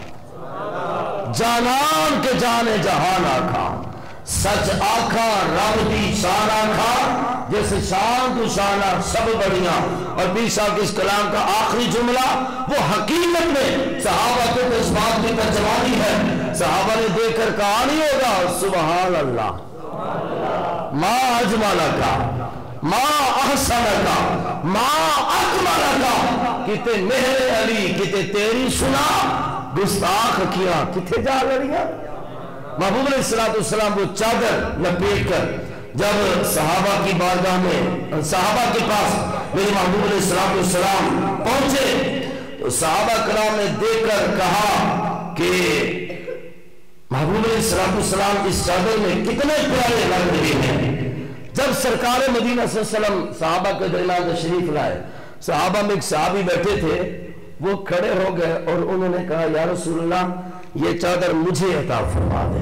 جانان کے جانے جہان آکھا، سچ آکھا رب دی شان آکھا، جیسے شان تو شانہ سب بڑیاں۔ اور بیسا کے اس کلام کا آخری جملہ وہ حقیقت میں صحابہ کے اس بات کی ترجمانی ہے۔ صحابہ نے دیکھ کر کہا نہیں ہوگا سبحان اللہ، ما اجمالکا، ما احسنکا، ما اکملکا، کتے مہر علی کتے تیری سنا، گستاخ کیا کتے جا لڑیاں۔ محبوب علیہ السلام وہ چادر لپیٹ کر جب صحابہ کی بارگاہ میں صحابہ کے پاس میرے محبوب علیہ السلام پہنچے تو صحابہ کرام نے دیکھ کر کہا کہ محبوب علیہ السلام اس چادر میں کتنے پیارے لگ رہے ہیں۔ جب سرکار مدینہ صلی اللہ علیہ وسلم صحابہ کے درمیان تشریف لائے، صحابہ میں ایک صحابی بیٹھے تھے، وہ کھڑے ہو گئے اور انہوں نے کہا یا رسول اللہ یہ چادر مجھے عطا فرما دیں۔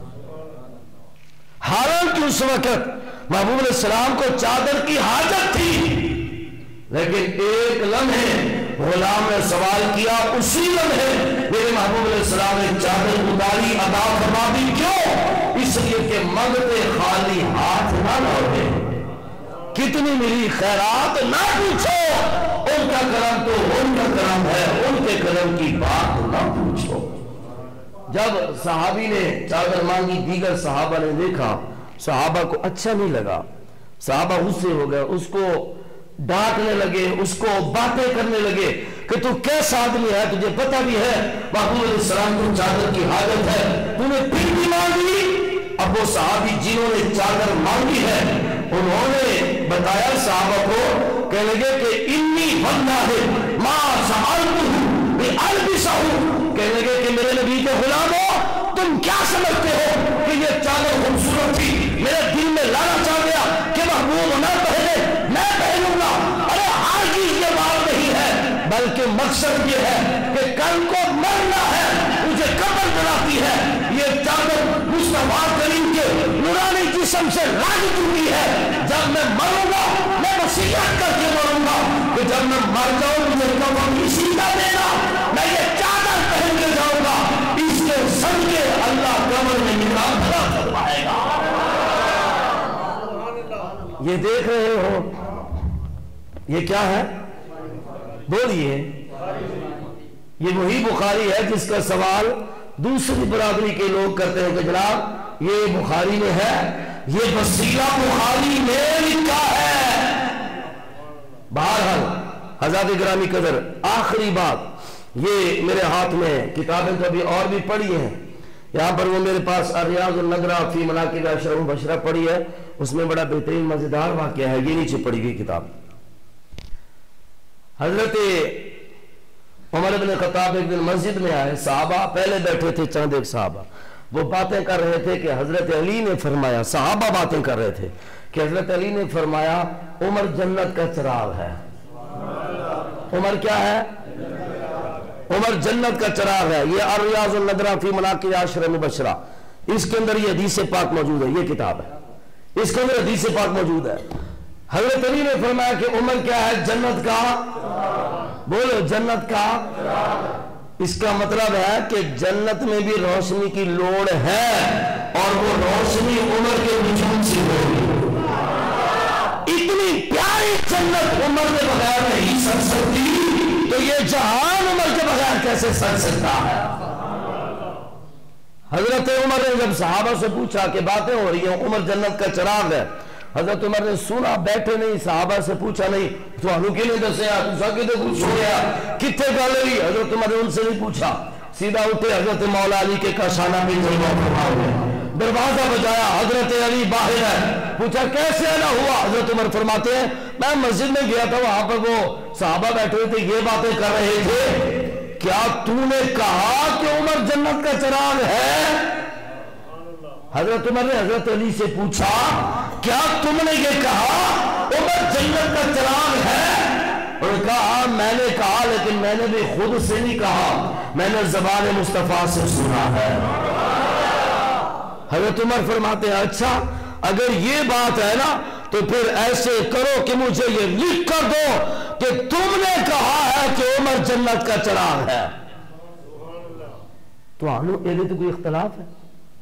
حالانکہ اس وقت محبوب علیہ السلام کو چادر کی حاجت تھی، لیکن ایک لمحے غلام نے سوال کیا، اسی لمحے میرے محبوب علیہ السلام نے چادر اتاری عطا فرما دی۔ کیوں؟ اس لیے کہ منگتے خالی ہاتھ نہ لوٹے، کتنی ملی خیرات نہ پوچھو، ان کا کرم تو ان کا کرم ہے، ان کے کرم کی بات نہ پوچھو۔ جب صحابی نے چادر مانگی، دیگر صحابہ نے دیکھا، صحابہ کو اچھا نہیں لگا، صحابہ غصے ہو گئے، اس کو ڈانٹنے لگے، اس کو باتیں کرنے لگے کہ تو کیسا آدمی ہے، تجھے پتہ بھی ہے محبوب علیہ السلام کو چادر کی حاجت ہے، تو نے پھر بھی مانگی۔ اب وہ صحابی جنہوں نے چادر مانگی ہے انہوں نے بتایا صحابہ کو، کہنے لگے کہ انی بندہ ہے ما سألتہ بألبسہ، کہنے لگے کہ میرے نبی کے غلاموں تم کیا سمجھتے ہو کہ یہ چادر خوبصورت تھی، میرے دل میں لانا چاہ گیا کہ محبوب نہ پہنے میں پہنوں گا۔ ارے ہرگز یہ بات نہیں ہے، بلکہ مقصد یہ ہے کہ کل کو مرنا ہے، مجھے قبر دلاتی ہے، یہ چادر مصطفیٰ کریم کے نورانی جسم سے لاگت ہوئی ہے۔ جب میں مروں گا میں وصیت کر کے مروں گا کہ جب میں مر جاؤں مجھے قبر اسی کا دینا، میں یہ چادر پہن کے جاؤں گا، اس کے صدقے اللہ قبر میں نگاہ بھرا فرمائے گا۔ یہ دیکھ رہے ہو یہ کیا ہے؟ بولیے۔ یہ وہی بخاری ہے جس کا سوال دوسری برادری کے لوگ کرتے ہیں کہ جناب یہ بخاری میں ہے، یہ وسیلہ بخاری میں لکھا ہے۔ بہرحال حضرات گرامی قدر، آخری بات، یہ میرے ہاتھ میں کتابیں تو ابھی اور بھی پڑھی ہیں، یہاں پر وہ میرے پاس ریاض النظرہ فی مناقب عشر مبشرہ پڑھی ہے، اس میں بڑا بہترین مزیدار واقعہ ہے، یہ نیچے پڑھی گئی کتاب۔ حضرت عمر بن خطاب ایک دن مسجد میں آئے، صحابہ پہلے بیٹھے تھے، چند ایک صحابہ وہ باتیں کر رہے تھے کہ حضرت علی نے فرمایا، صحابہ باتیں کر رہے تھے کہ حضرت علی نے فرمایا عمر جنت کا چراغ ہے۔ عمر کیا ہے؟ عمر جنت کا چراغ ہے۔ یہ ریاض النظرہ فی مناقب عشر مبشرہ، اس کے اندر یہ حدیث پاک موجود ہے، یہ کتاب ہے، اس کے اندر حدیث پاک موجود ہے۔ حضرت علی نے فرمایا کہ عمر کیا ہے؟ جنت کا، بولو جنت کا۔ اس کا مطلب ہے کہ جنت میں بھی روشنی کی لوڑ ہے اور وہ روشنی عمر کے وجود سے ہوگی۔ اتنی پیاری جنت عمر کے بغیر نہیں سک سکتی، تو یہ جہان عمر کے بغیر کیسے سک سکتا ہے؟ حضرت عمر نے جب صحابہ سے پوچھا کہ باتیں ہو رہی ہیں، عمر جنت کا چراغ ہے، حضرت عمر نے سنا، بیٹھے نہیں، صحابہ سے پوچھا نہیں، تو انہوں کے لئے دسیا، تو ساکتے کچھ ہو گیا، کتے گالے ہوئی؟ حضرت عمر نے ان سے نہیں پوچھا، سیدھا اٹھے، حضرت مولا علی کے کاشانہ پہ جلوہ فرما ہوئے، دروازہ بجایا، حضرت علی باہر ہے، پوچھا کیسے آنا ہوا؟ حضرت عمر فرماتے ہیں میں مسجد میں گیا تھا، وہاں پر وہ صحابہ بیٹھے ہوئے تھے، یہ باتیں کر رہے تھے، کیا تو نے کہا کہ عمر جنت کا چراغ ہے؟ حضرت عمر نے حضرت علی سے پوچھا کیا تم نے یہ کہا عمر جنت کا چراغ ہے؟ اور کہا میں نے کہا لیکن میں نے بھی خود سے نہیں کہا، میں نے زبان مصطفیٰ سے سنا ہے۔ حضرت عمر فرماتے ہیں اچھا اگر یہ بات ہے نا تو پھر ایسے کرو کہ مجھے یہ لکھ کر دو کہ تم نے کہا ہے کہ عمر جنت کا چراغ ہے۔ تو آنو یہ تو کوئی اختلاف ہے؟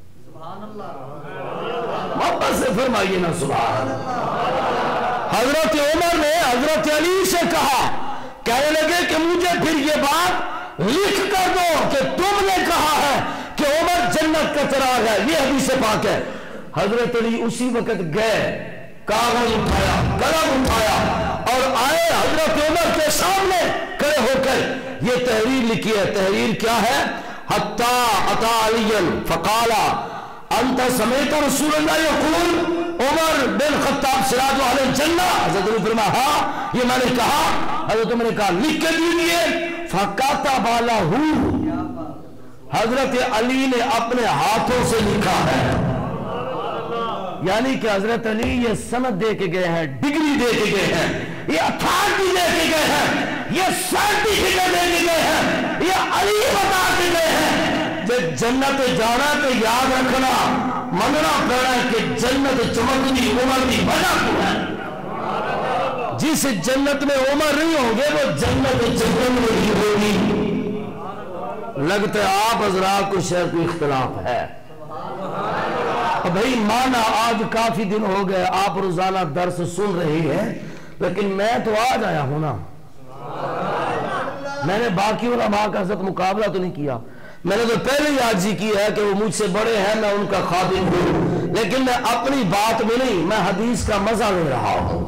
محبت سے فرمائیے نا سبحان اللہ۔ حضرت عمر نے حضرت علی سے کہا، کہنے لگے کہ مجھے پھر یہ بات لکھ کر دو کہ تم نے کہا ہے کہ عمر جنت کا چراغ ہے، یہ حدیث پاک ہے۔ حضرت علی اسی وقت گئے، کاغذ اٹھایا، قلم اٹھایا اور آئے حضرت عمر کے سامنے کھڑے ہو کر یہ تحریر لکھی ہے۔ تحریر کیا ہے؟ حتی اتی علی فقالا انت سمیت رسول اللہ یقول عمر بن خطاب سراج اہل الجنہ۔ حضرت عمر فرمایا ہاں یہ میں نے کہا۔ حضرت عمر نے کہا لکھ کے دیجئے، فکتب لہ، حضرت علی نے اپنے ہاتھوں سے لکھا ہے۔ یعنی کہ حضرت علی یہ سند دے کے گئے ہیں، ڈگری دے کے گئے ہیں، یہ اتھارٹی دے کے گئے ہیں، یہ سرٹیفکیٹ دے کے گئے ہیں، یہ علی بتا کے گئے ہیں جب جنت جانا تو یاد رکھنا مننا پڑا ہے کہ جنت چمکتی عمر کی وجہ کو ہے۔ جس جنت میں عمر نہیں ہوں گے وہ جنت جنت میں ہی ہوگی۔ لگتا ہے آپ حضرات کو شاید کوئی اختلاف ہے۔ بھائی مانا آج کافی دن ہو گئے آپ روزانہ درس سن رہی ہیں، لیکن میں تو آج آیا ہوں نا، میں نے باقی علماء کا ساتھ مقابلہ تو نہیں کیا، میں نے تو پہلے ہی عاجزی کی ہے کہ وہ مجھ سے بڑے ہیں، میں ان کا خادم ہوں، لیکن میں اپنی بات میں نہیں، میں حدیث کا مزہ لے رہا ہوں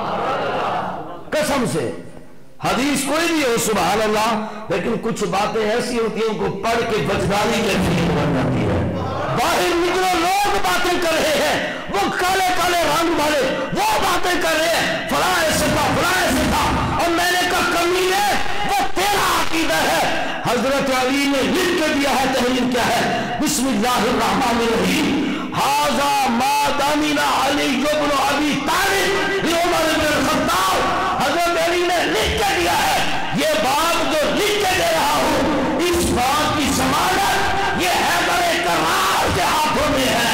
قسم سے۔ حدیث کوئی بھی ہو سبحان اللہ، لیکن کچھ باتیں ایسی ہوتی ہیں ان کو پڑھ کے وجدانی کیفیت بن جاتی ہے۔ باہر نکلو لوگ باتیں کر رہے ہیں، وہ کالے کالے رنگ والے وہ باتیں کر رہے ہیں، فلاں ایسے تھا فلاں ایسے تھا، اور میں نے کہا کمی ہے وہ تیرا عقیدہ ہے۔ حضرت علی نے لکھ کے دیا ہے، تحریر کیا ہے؟ بسم اللہ الرحمن الرحیم، ھذا ما دامنا علی بن ابی طالب لعمر بن الخطاب۔ حضرت علی نے لکھ کے دیا ہے، یہ بات جو لکھ کے دے رہا ہوں اس بات کی ضمانت یہ حیدر کرار کے ہاتھوں میں ہے۔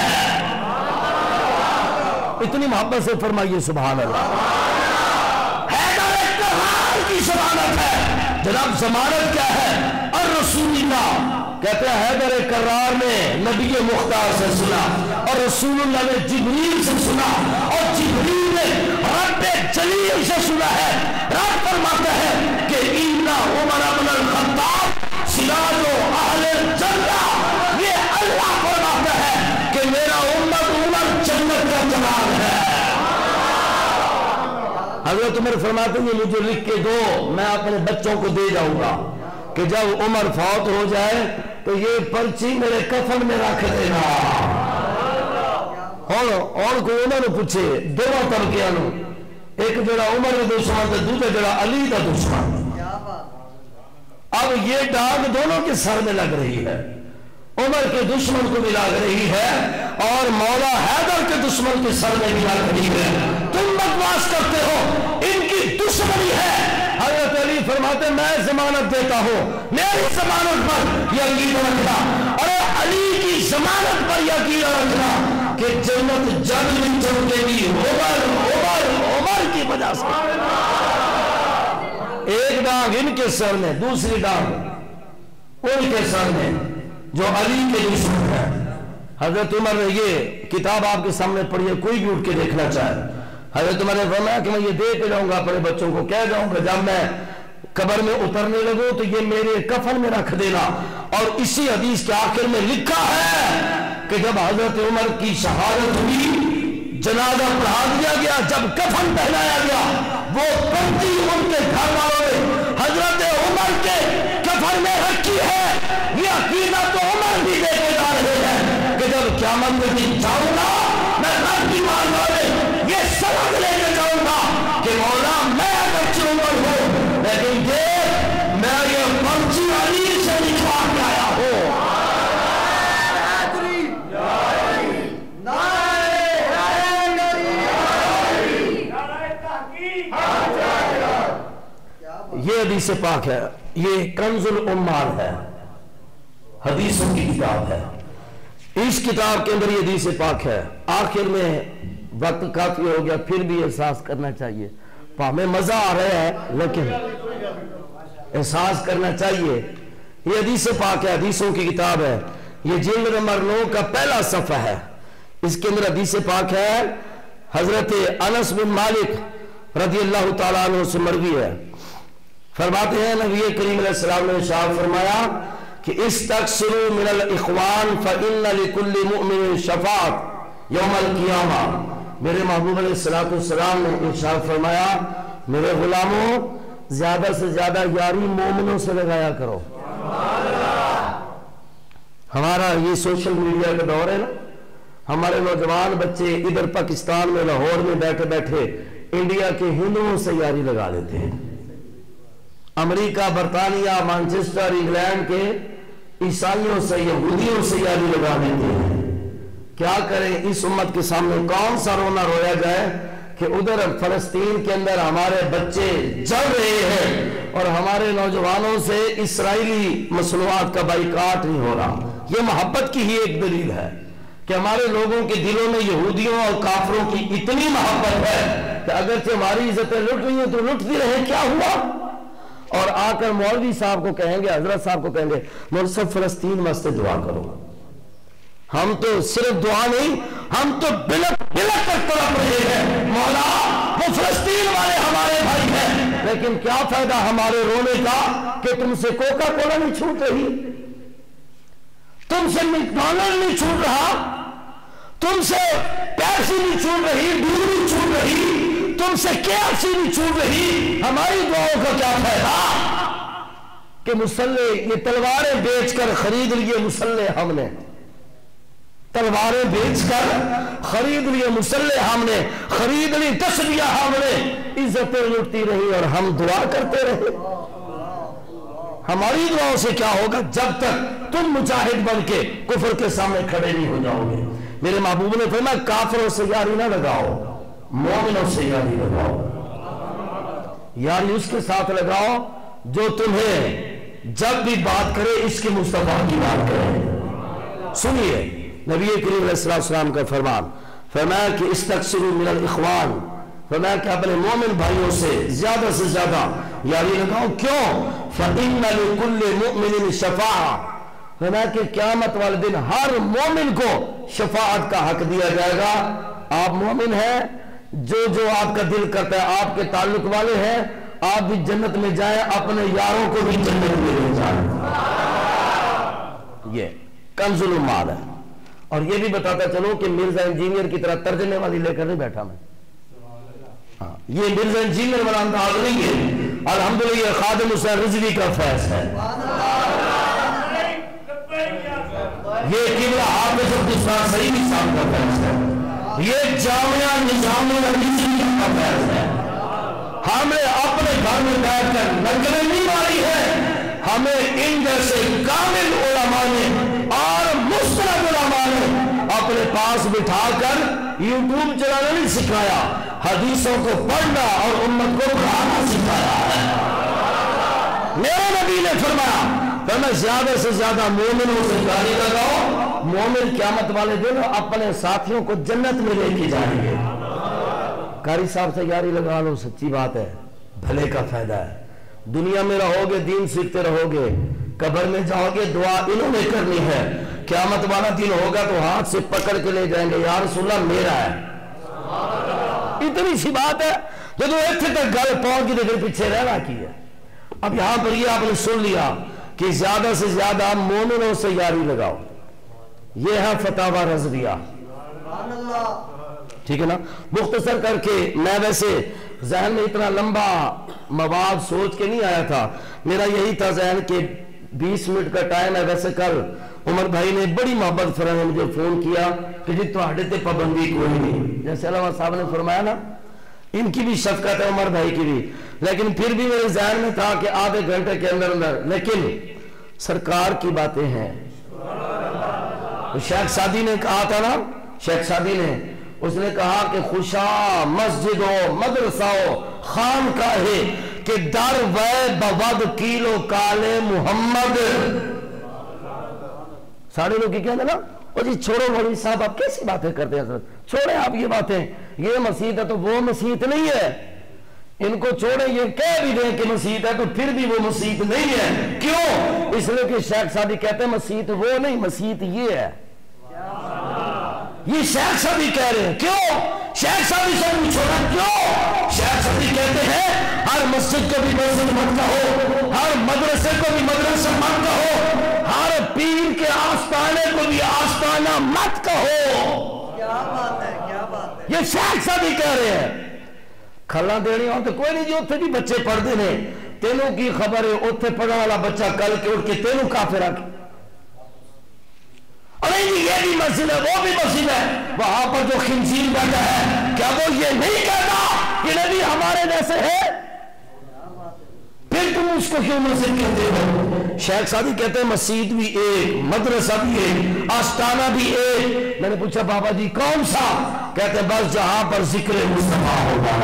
اتنی محبت سے فرمائیے سبحان اللہ۔ حیدر کرار کی ضمانت ہے۔ جناب ضمانت کیا ہے؟ الرسول اللہ کہتے ہیں حیدر کرار نے نبی مختار سے سنا اور رسول اللہ نے جبریل سے سنا اور جبریل نے رب جلیل سے سنا ہے۔ رب فرماتا ہے کہ ان عمر بن الخطاب سراج اہل الجنہ، یہ اللہ فرماتا ہے کہ میرا امت عمر جنت کا چراغ ہے۔ حضرت عمر فرماتے ہیں مجھے لکھ کے دو، میں اپنے بچوں کو دے جاؤں گا کہ جب عمر فوت ہو جائے تو یہ پرچی میرے کفن میں رکھ دینا۔ اور اور کو انہوں نے پوچھے دونوں طبقے نو، ایک جڑا عمر کا دشمن تھا، دوسرا جڑا علی کا دشمن۔ اب یہ ڈاگ دونوں کے سر میں لگ رہی ہے، عمر کے دشمن کو بھی لگ رہی ہے اور مولا حیدر کے دشمن کے سر میں بھی لگ رہی ہے۔ تم بکواس کرتے ہو، ان کی دشمنی ہے۔ حضرت علی فرماتے میں ضمانت دیتا ہوں، میری ضمانت پر یقین رکھنا، اور علی کی ضمانت پر یقین رکھنا کہ جنت جب نہیں چمکے گی عمر عمر عمر کی وجہ سے۔ ایک ڈانگ ان کے سر میں، دوسری ڈانگ ان کے سر میں جو علی کے دشمن ہے۔ حضرت عمر نے یہ کتاب آپ کے سامنے پڑھی ہے، کوئی بھی اٹھ کے دیکھنا چاہے۔ حضرت عمر نے فرمایا کہ میں یہ دے کے جاؤں گا اپنے بچوں کو، کہہ جاؤں گا جب میں قبر میں اترنے لگوں تو یہ میرے کفن میں رکھ دینا۔ اور اسی حدیث کے آخر میں لکھا ہے کہ جب حضرت عمر کی شہادت ہوئی، جنازہ پڑھا دیا گیا، جب کفن پہنایا گیا، وہ پنجی ان کے گھر والوں نے حضرت عمر کے کفن میں رکھی ہے۔ یہ عقیدہ تو عمر بھی دے کے جا رہے ہیں کہ جب قیامت قیامت کے دن جاؤں گا میں رب کی بارگاہ میں یہ سبق لے کے جاؤں گا کہ مولا میں اگرچہ عمر ہوں لیکن یہ میں یہ پرچی علی سے لکھوا کے آیا ہوں. یہ حدیث پاک ہے, یہ کنز الامال ہے, حدیثوں کی کتاب ہے. اس کتاب کے اندر یہ حدیث پاک ہے. آخر میں وقت کافی ہو گیا, پھر بھی احساس کرنا چاہیے. ہمیں مزہ آ رہا ہے لیکن احساس کرنا چاہیے. یہ حدیث پاک ہے, حدیثوں کی کتاب ہے. یہ جلد نمبر نو کا پہلا صفحہ ہے. اس کے اندر حدیث پاک ہے, حضرت انس بن مالک رضی اللہ تعالیٰ عنہ سے مروی ہے. فرماتے ہیں نبی کریم علیہ السلام نے ارشاد فرمایا کہ استکثروا من الاخوان فإن لكل مؤمن شفاعت یوم القیامہ. میرے محبوب علیہ الصلوۃ والسلام نے ارشاد فرمایا میرے غلاموں زیادہ سے زیادہ یاری مومنوں سے لگایا کرو. ہمارا یہ سوشل میڈیا کا دور ہے نا, ہمارے نوجوان بچے ادھر پاکستان میں لاہور میں بیٹھے بیٹھے انڈیا کے ہندوؤں سے یاری لگا لیتے ہیں. امریکہ, برطانیہ, مانچسٹر, انگلینڈ کے عیسائیوں سے, یہودیوں سے یاری لگا دیتے ہیں. کیا کریں, اس امت کے سامنے کون سا رونا رویا جائے کہ ادھر فلسطین کے اندر ہمارے بچے جل رہے ہیں اور ہمارے نوجوانوں سے اسرائیلی مصنوعات کا بائیکاٹ نہیں ہو رہا. یہ محبت کی ہی ایک دلیل ہے کہ ہمارے لوگوں کے دلوں میں یہودیوں اور کافروں کی اتنی محبت ہے کہ اگرچہ ہماری عزتیں لٹ رہی ہیں تو لٹتی رہے, کیا ہوا. اور آ کر مولوی صاحب کو کہیں گے, حضرت صاحب کو کہیں گے مولوی صاحب فلسطین واسطے دعا کرو. ہم تو صرف دعا نہیں, ہم تو بلک بلک کر تڑپ رہے ہیں مولا وہ فلسطین والے ہمارے بھائی ہیں, لیکن کیا فائدہ ہمارے رونے کا کہ تم سے کوکا کولا نہیں چھوٹ رہی, تم سے میکڈونلڈ نہیں چھوٹ رہا, تم سے پیپسی نہیں چھوٹ رہی, ڈیو نہیں چھوٹ رہی, تم سے کے ایف سی نہیں چھوٹ رہی. ہماری دعاؤں کا کیا فائدہ کہ مسلح, یہ تلواریں بیچ کر خرید لیے مسلح ہم نے, تلواریں بیچ کر خرید لیے مسلح ہم نے, خرید لی تسبیح ہم نے, عزتیں لٹتی رہی اور ہم دعا کرتے رہے. ہماری دعاؤں سے کیا ہوگا جب تک تم مجاہد بن کے کفر کے سامنے کھڑے نہیں ہو جاؤ گے. میرے محبوب نے فرمایا کافروں سے یاری نہ لگاؤ, مومنوں سے یاری لگاؤ. یاری اس کے ساتھ لگاؤ جو تمہیں جب بھی بات کرے اس کے مصطفیٰ کی بات کرے. سنیے نبی کریم علیہ السلام کا فرمان, فرمایا کہ استکثروا من الاخوان, فرمایا کہ اپنے مومن بھائیوں سے زیادہ سے زیادہ یاری لگاؤ. کیوں؟ فإن لكل مؤمن شفاعہ, فرمایا کہ قیامت والے دن ہر مومن کو شفاعت کا حق دیا جائے گا. آپ مومن ہیں, جو جو آپ کا دل کرتا ہے, آپ کے تعلق والے ہیں, آپ بھی جنت میں جائیں, اپنے یاروں کو بھی جنت میں لے جائیں. یہ کنز الامال ہے. اور یہ بھی بتاتا چلو کہ مرزا انجینئر کی طرح ترجمے والی لے کر نہیں بیٹھا میں, ہاں یہ مرزا انجینئر والا انداز نہیں ہے. الحمدللہ یہ خادم حسین رضوی کا فیض ہے, یہ قبلہ حافظ عبدالسلام سعیدی صاحب کا فیض ہے, یہ جامعہ نظام الحدیث کا فیض ہے. ہم نے اپنے گھر میں بیٹھ کر نقلیں نہیں ماری ہے, ہمیں ان جیسے کامل علماء نے اور مستند علماء نے اپنے پاس بٹھا کر یوٹیوب چلانا نہیں سکھایا, حدیثوں کو پڑھنا اور امت کو پڑھانا سکھایا ہے. میرے نبی نے فرمایا فرمایا زیادہ سے زیادہ مومنوں سے یاری لگاؤ, مومن قیامت والے دن اپنے ساتھیوں کو جنت میں لے کے جائیں گے. قاری صاحب سے یاری لگا لو, سچی بات ہے, بھلے کا فائدہ ہے. دنیا میں رہو گے دین سیکھتے رہو گے, قبر میں جاؤ گے دعا انہوں نے کرنی ہے, قیامت والا دن ہوگا تو ہاتھ سے پکڑ کے لے جائیں گے, یا رسول اللہ میرا ہے. اتنی سی بات ہے, جب ایتھے تک گل پہنچ گئی تو پھر پیچھے رہنا کی ہے. اب یہاں پر یہ آپ نے سن لیا کہ زیادہ سے زیادہ مومنوں سے یاری لگاؤ. یہ ہے فتاوی رضویہ, ٹھیک ہے نا. مختصر کر کے, میں ویسے ذہن میں اتنا لمبا مواد سوچ کے نہیں آیا تھا, میرا یہی تھا ذہن کہ بیس منٹ کا ٹائم ہے, ویسے کل عمر بھائی نے بڑی محبت فرمائی مجھے فون کیا کہ جی تواڈے تے پابندی کوئی نہیں، جیسے علامہ صاحب نے فرمایا نا، ان کی بھی شفقت ہے عمر بھائی کی بھی، لیکن پھر بھی میرے ذہن میں تھا کہ آدھے گھنٹے کے اندر اندر، لیکن سرکار کی باتیں ہیں۔ شیخ سعدی نے کہا تھا نا، شیخ سعدی نے اس نے کہا کہ خوشا مسجد و مدرسہ و خانقاہ کہ در وے بود کیلو کالے محمد۔ سارے لوگ کہتے ہیں نا وہ جی چھوڑو مولوی صاحب آپ کیسی باتیں کرتے ہیں، حضرت چھوڑیں آپ یہ باتیں، یہ مسجد ہے تو وہ مسجد نہیں ہے، ان کو چھوڑیں، یہ کہہ بھی دیں کہ مسجد ہے تو پھر بھی وہ مسجد نہیں ہے۔ کیوں؟ اس لیے کہ شیخ سعدی کہتے ہیں مسجد وہ نہیں، مسجد یہ ہے، یہ شیخ سعدی کہہ رہے ہیں۔ کیوں؟ شیخ سعدی سے چھوڑا کیوں؟ شیخ سعدی کہتے ہیں ہر مسجد کو بھی مسجد مت کہو، ہر مدرسے کو بھی مدرسہ مت کہو، ہر پیر کے آستانے کو بھی آستانہ مت کہو۔ کیا بات ہے، کیا بات ہے، یہ شیخ سعدی کہہ رہے ہیں۔ کھلا دینی ہوں تو کوئی نہیں جی اتنے بھی بچے پڑھتے ہیں، تینوں کی خبر ہے اتنے پڑھنے والا بچہ کل کے اٹھ کے تینوں کافر آ کے نہیں یہ بھی مسجد ہے وہ بھی مسجد ہے، وہاں پر جو خنزیر بیٹھا ہے کیا وہ یہ نہیں کہتا کہ نبی ہمارے جیسے ہے؟ پھر تم اس کو کیوں مسجد کہتے ہو؟ شیخ سعدی کہتے ہیں مسجد بھی ایک، مدرسہ بھی ایک، آستانہ بھی ایک۔ میں نے پوچھا بابا جی کون سا؟ کہتے ہیں بس جہاں پر ذکر مصطفیٰ ہوگا،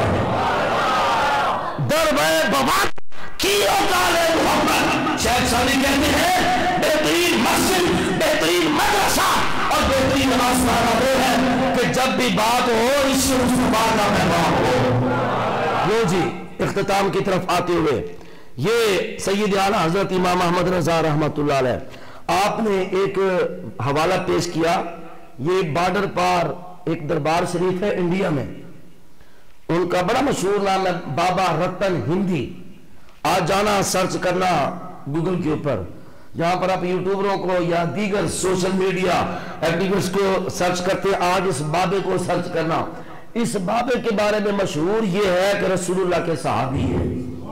در بے بواد کیلو کالے محمد۔ شیخ سعدی کہتے ہیں بہترین مسجد، بہترین مدرسہ اور بہترین آستانہ وہ ہے کہ جب بھی بات ہو اس سے مصطفیٰ کا پیغام ہو۔ یہ جی اختتام کی طرف آتے ہوئے یہ سید اعلیٰ حضرت امام احمد رضا رحمۃ اللہ علیہ آپ نے ایک حوالہ پیش کیا، یہ بارڈر پار ایک دربار شریف ہے انڈیا میں، ان کا بڑا مشہور نام ہے بابا رتن ہندی۔ آج جانا سرچ کرنا گوگل کے اوپر، جہاں پر آپ یوٹیوبروں کو یا دیگر سوشل میڈیا ایکٹیوسٹ کو سرچ کرتے ہیں، آج اس بابے کو سرچ کرنا۔ اس بابے کے بارے میں مشہور یہ ہے کہ رسول اللہ کے صحابی ہیں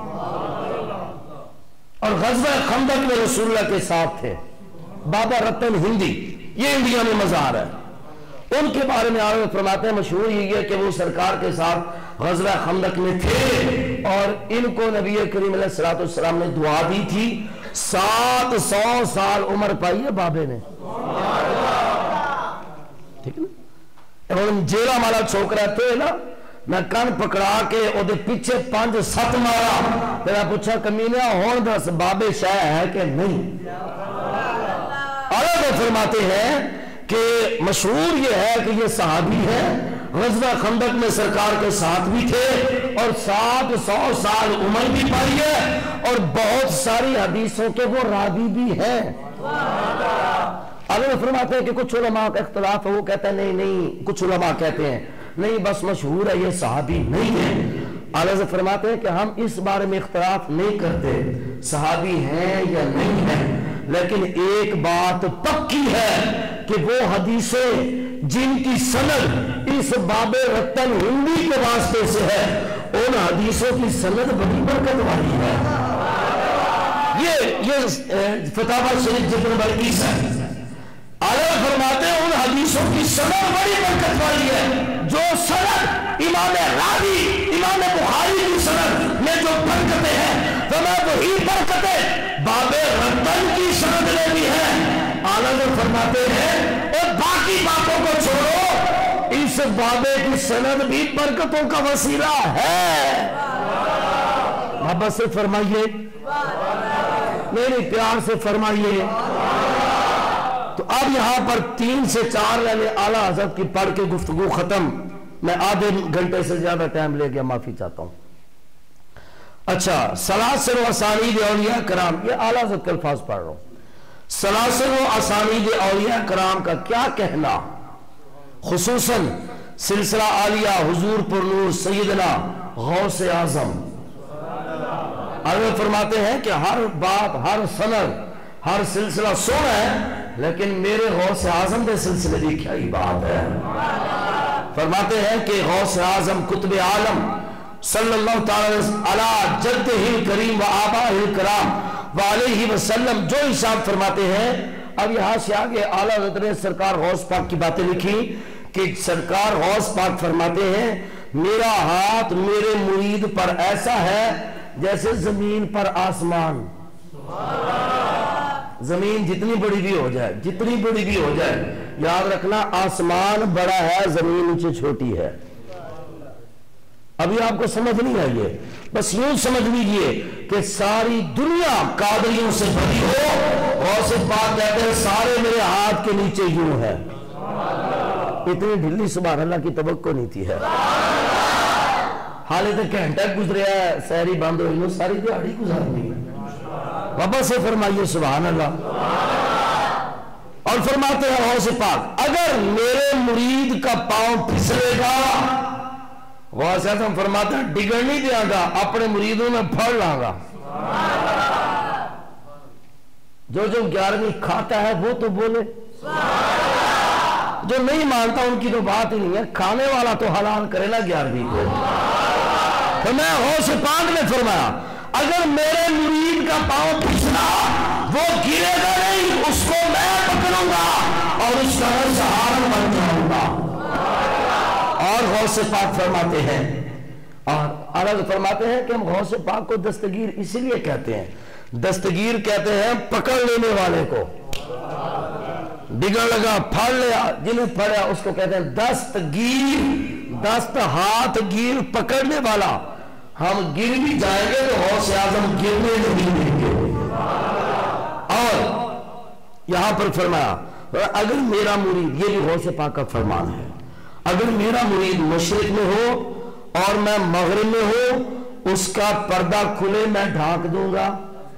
اور غزوہ خندق میں رسول اللہ کے ساتھ تھے۔ بابا رتن ہندی یہ انڈیا میں مزار ہے، ان کے بارے میں آگے فرماتے ہیں مشہور یہ ہے کہ وہ سرکار کے ساتھ غزوہ خندق میں تھے اور ان کو نبی کریم علیہ الصلوۃ والسلام نے دعا دی تھی۔ سات سو سال عمر پائی ہے بابے نے، ٹھیک ہے نا؟ جیلا مالا چھوکرا تھے نا، میں کن پکڑا کے او دے پیچھے پانچ سات مارا، تیرا پوچھا کمینہ ہون دس بابے شاہ ہے کہ نہیں؟ اور وہ فرماتے ہیں کہ مشہور یہ ہے کہ یہ صحابی ہے، غزوہ خندق میں سرکار کے ساتھ بھی تھے اور سات سو سال عمر بھی پائی ہے اور بہت ساری حدیثوں کے وہ راوی بھی ہیں۔ آگے فرماتے ہیں کہ کچھ علماء کا اختلاف ہے، وہ کہتے ہیں نہیں نہیں، کچھ علماء کہتے ہیں نہیں بس مشہور ہے یہ صحابی نہیں ہے۔ آگے سے فرماتے ہیں کہ ہم اس بارے میں اختلاف نہیں کرتے صحابی ہیں یا نہیں ہیں، لیکن ایک بات پکی ہے کہ وہ حدیثیں جن کی سند اس باب رتن ہندی کے واسطے سے ہے ان حدیثوں کی سند بڑی برکت والی ہے۔ یہ یہ فتاوی شریف جلد نمبر بیس ہے، آیا فرماتے ہیں ان حدیثوں کی سند بڑی برکت والی ہے جو سند امام راوی امام بخاری کی سند میں جو برکتیں ہیں فرمایا وہی برکتیں باب رتن کی سند میں بھی ہے۔ آلہ فرماتے ہیں اور باقی باتوں کو چھوڑو اس بابے کی سند بھی برکتوں کا وسیلہ ہے۔ محبت سے فرمائیے، میری پیار سے فرمائیے۔ تو اب یہاں پر تین سے چار میں نے اعلیٰ حضرت کی پڑھ کے گفتگو ختم، میں آدھے گھنٹے سے زیادہ ٹائم لے گیا، معافی چاہتا ہوں۔ اچھا، سلاسل و اسانید اولیاء کرام، یہ اعلیٰ حضرت کے الفاظ پڑھ رہا ہوں۔ سلاسل و اسانید اولیاء کرام کا کیا کہنا، خصوصاً سلسلہ عالیہ حضور پر نور سیدنا غوث اعظم۔ آگے فرماتے ہیں کہ ہر بات، ہر سند، ہر سلسلہ سونا ہے لیکن میرے غوث اعظم کے سلسلے کی کیا ہی بات ہے۔ فرماتے ہیں کہ غوث اعظم قطب عالم صلی اللہ تعالی علی جدہ الکریم و آبائہ الکرام وعلیہ وسلم جو ارشاد فرماتے ہیں اب یہاں سے آگے اعلیٰ حضرت نے سرکار غوث پاک کی باتیں لکھی کہ سرکار غوث پاک فرماتے ہیں میرا ہاتھ میرے مرید پر ایسا ہے جیسے زمین پر آسمان. زمین جتنی بڑی بھی ہو جائے جتنی بڑی بھی ہو جائے یاد رکھنا آسمان بڑا ہے زمین نیچے چھوٹی ہے. ابھی آپ کو سمجھ نہیں آئی ہے, بس یوں سمجھ لیجئے کہ ساری دنیا قادریوں سے بھری ہو غوث پاک کہتے ہیں سارے میرے ہاتھ کے نیچے یوں ہے. اتنی ڈھلی سبحان اللہ کی توقع نہیں تھی ہے. حالے تک گھنٹہ گزریا ہے سحری بند ہوئی نو ساری دیہڑی گزارنی ہے. بابا سے فرمائیے سبحان اللہ. اور فرماتے ہیں غوث پاک اگر میرے مرید کا پاؤں پھسلے گا غوث اعظم فرماتے ہیں ڈگر نہیں دیا گا اپنے مریدوں میں پھڑ لاں گا. جو جو گیارہویں کھاتا ہے وہ تو بولے, جو نہیں مانتا ان کی تو بات ہی نہیں ہے. کھانے والا تو حلال کرے نا گیارہویں کو. تو میں غوث پاک نے فرمایا اگر میرے مرید کا پاؤں پھسلا وہ گرے گا نہیں, اس کو میں پکڑوں گا اور اس کا سہارا بن جاؤں گا. اور غوث پاک فرماتے ہیں اور الگ فرماتے ہیں کہ ہم غوث پاک کو دستگیر اسی لیے کہتے ہیں, دستگیر کہتے ہیں پکڑ لینے والے کو. ڈگر لگا پھڑ لیا, جنہیں پھڑا اس کو کہتے ہیں دستگیر. دست ہاتھ گیر پکڑنے والا. ہم گر بھی جائیں گے تو غوث اعظم گرنے نہیں دیں گے. اور یہاں پر فرمایا اگر میرا مرید, یہ بھی غوث پاک کا فرمان ہے, اگر میرا مرید مشرق میں ہو اور میں مغرب میں ہوں اس کا پردہ کھلے میں ڈھانک دوں گا.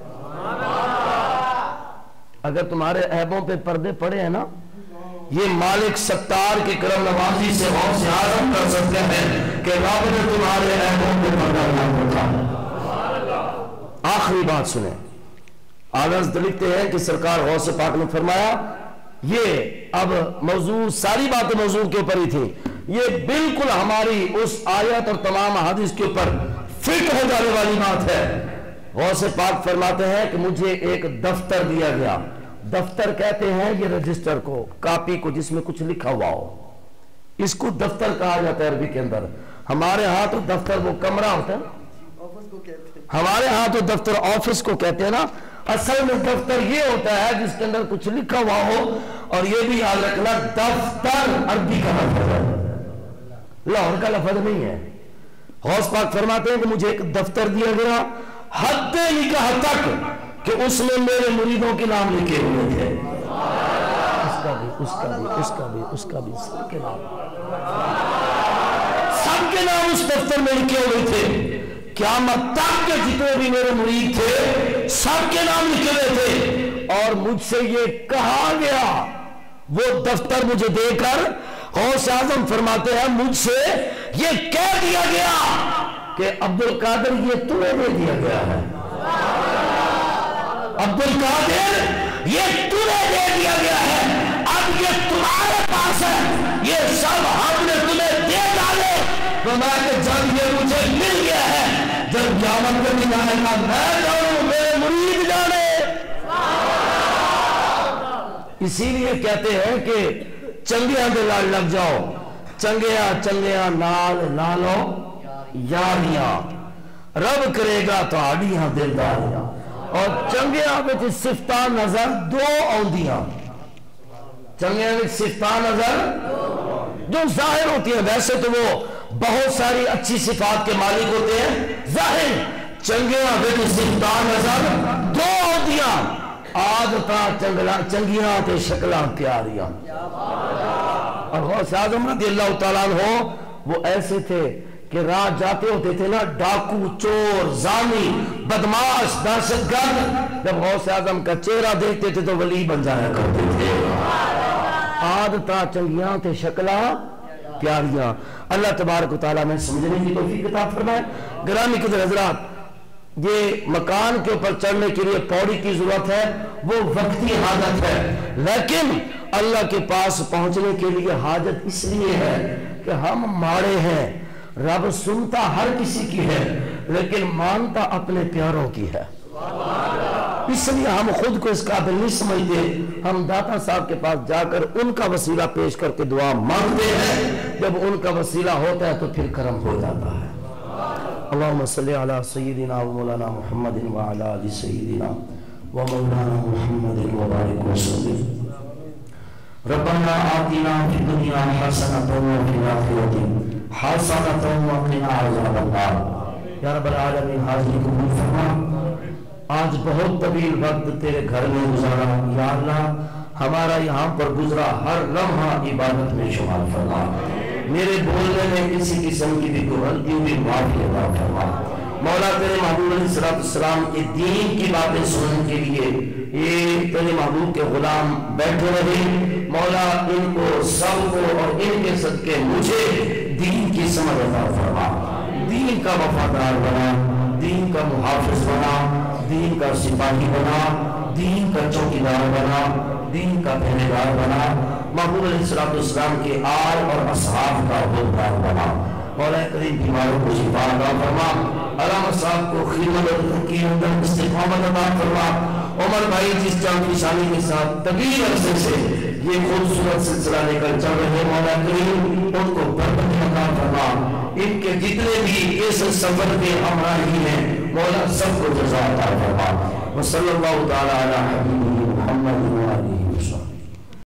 اگر تمہارے عیبوں پہ پردے پڑے ہیں نا, یہ مالک ستار کی کرم نوازی سے غوث اعظم کر سکتے ہیں کہ رب نے تمہارے عیبوں پہ پردہ ڈھانک دیا. آخری بات سنیں. آغاز لکھتے ہیں کہ سرکار غوث پاک نے فرمایا یہ اب موضوع ساری باتیں موضوع کے اوپر ہی تھی, یہ بالکل ہماری اس آیت اور تمام حدیث کے اوپر فٹ ہو جانے والی بات ہے. غوث پاک فرماتے ہیں کہ مجھے ایک دفتر دیا گیا. دفتر کہتے ہیں یہ رجسٹر کو, کاپی کو جس میں کچھ لکھا ہوا ہو, اس کو دفتر کہا جاتا ہے عربی کے اندر. ہمارے ہاں تو دفتر وہ کمرہ ہوتا ہے, ہمارے ہاں تو دفتر آفس کو کہتے ہیں نا. اصل میں دفتر یہ ہوتا ہے جس کے اندر کچھ لکھا ہوا ہو. اور یہ بھی یاد رکھنا دفتر عربی کا لفظ ہے, لاہور کا لفظ نہیں ہے. غوث پاک فرماتے ہیں کہ مجھے ایک دفتر دیا گیا حد نکاح تک کہ اس میں میرے مریدوں کے نام لکھے ہوئے تھے. اس کا بھی اس کا بھی اس کا بھی اس کا بھی سب کے نام سب کے نام اس دفتر میں لکھے ہوئے تھے. قیامت تک کے جتنے بھی میرے مرید تھے سب کے نام لکھے ہوئے تھے. اور مجھ سے یہ کہا گیا, وہ دفتر مجھے دے کر غوث اعظم فرماتے ہیں مجھ سے یہ کہہ دیا گیا کہ عبد القادر یہ تمہیں دے دیا گیا ہے. عبد القادر یہ تمہیں دے دیا گیا ہے, اب یہ تمہارے پاس ہے, یہ سب ہم نے تمہیں دے ڈالے. تو میں کہ جب یہ مجھے مل گیا ہے, جب قیامت کا دن آئے گا میں جاؤں میرے مرید جانے. اسی لیے کہتے ہیں کہ چنگیاں دے لال لگ جاؤ, چنگیاں چنگیاں نال لالو یاریاں, رب کرے گا تو آڑیاں دلداریاں. اور چنگیاں بچ صفتہ نظر دو آؤندیاں, چنگیاں بچ صفتہ نظر جو ظاہر ہوتی ہیں, ویسے تو وہ بہت ساری اچھی صفات کے مالک ہوتے ہیں ظاہر. چنگیاں بچ صفتہ نظر دو آؤندیاں, عادتاں چنگیاں تے شکلاں پیاریاں. اور غوث اعظم رضی اللہ تعالیٰ عنہ وہ ایسے تھے کہ راہ جاتے ہوتے تھے نا, ڈاکو, چور, زانی, بدماش, دہشت گرد, جب غوث اعظم کا چہرہ دیکھتے تھے تو ولی بن جایا کرتے تھے. عادتاں چنگیاں تے شکلاں پیاریاں. اللہ تبارک و تعالیٰ میں سمجھنے کی توفیق عطا فرمائے. گرامی قدر حضرات, یہ مکان کے اوپر چڑھنے کے لیے پوڑی کی ضرورت ہے, وہ وقتی حاجت ہے, لیکن اللہ کے پاس پہنچنے کے لیے حاجت اس لیے ہے کہ ہم ماڑے ہیں. رب سنتا ہر کسی کی ہے لیکن مانتا اپنے پیاروں کی ہے. اس لیے ہم خود کو اس قابل نہیں سمجھتے ہم داتا صاحب کے پاس جا کر ان کا وسیلہ پیش کر کے دعا مانگتے ہیں، جب ان کا وسیلہ ہوتا ہے تو پھر کرم ہو جاتا ہے۔ اللہم صلی علی سیدنا و مولانا محمد و علی آل سیدنا و مولانا محمد و بارک وسلم۔ ربنا آتنا فی الدنیا حسنۃ و فی الآخرۃ حسنۃ و قنا عذاب النار۔ یا رب العالمین حاضری قبول فرما۔ آج بہت طویل وقت تیرے گھر میں گزارا، یا اللہ ہمارا یہاں پر گزرا ہر لمحہ عبادت میں شمار فرما۔ میرے بولنے میں کسی قسم کی بھی کوئی غلطی بھی معافی عطا فرما۔ مولا تیرے محبوب علیہ السلام کے دین کی باتیں سننے کے لیے یہ تیرے محبوب کے غلام بیٹھے رہے، مولا ان کو سب کو اور ان کے صدقے مجھے دین کی سمجھ عطا فرما، دین کا وفادار بنا، دین کا محافظ بنا، دین کا سپاہی بنا، دین کا چوکیدار بنا، دین کا پہریدار بنا، محبوب علیہ السلام کے آل اور اصحاب کا حوالدار بنا۔ مولا کریم بیماروں کو شفا عطا فرما، علامہ صاحب کو خدمت کی اندر استقامت عطا فرما۔ عمر بھائی جس جان کی شانی کے ساتھ طویل عرصے سے یہ خوبصورت سلسلہ لے کر چل رہے، مولا کریم ان کو برکت عطا فرما۔ ان کے جتنے بھی اس سفر کے ہمراہی ہیں، مولا سب کو جزا عطا فرما۔ وصلی اللہ تعالی علی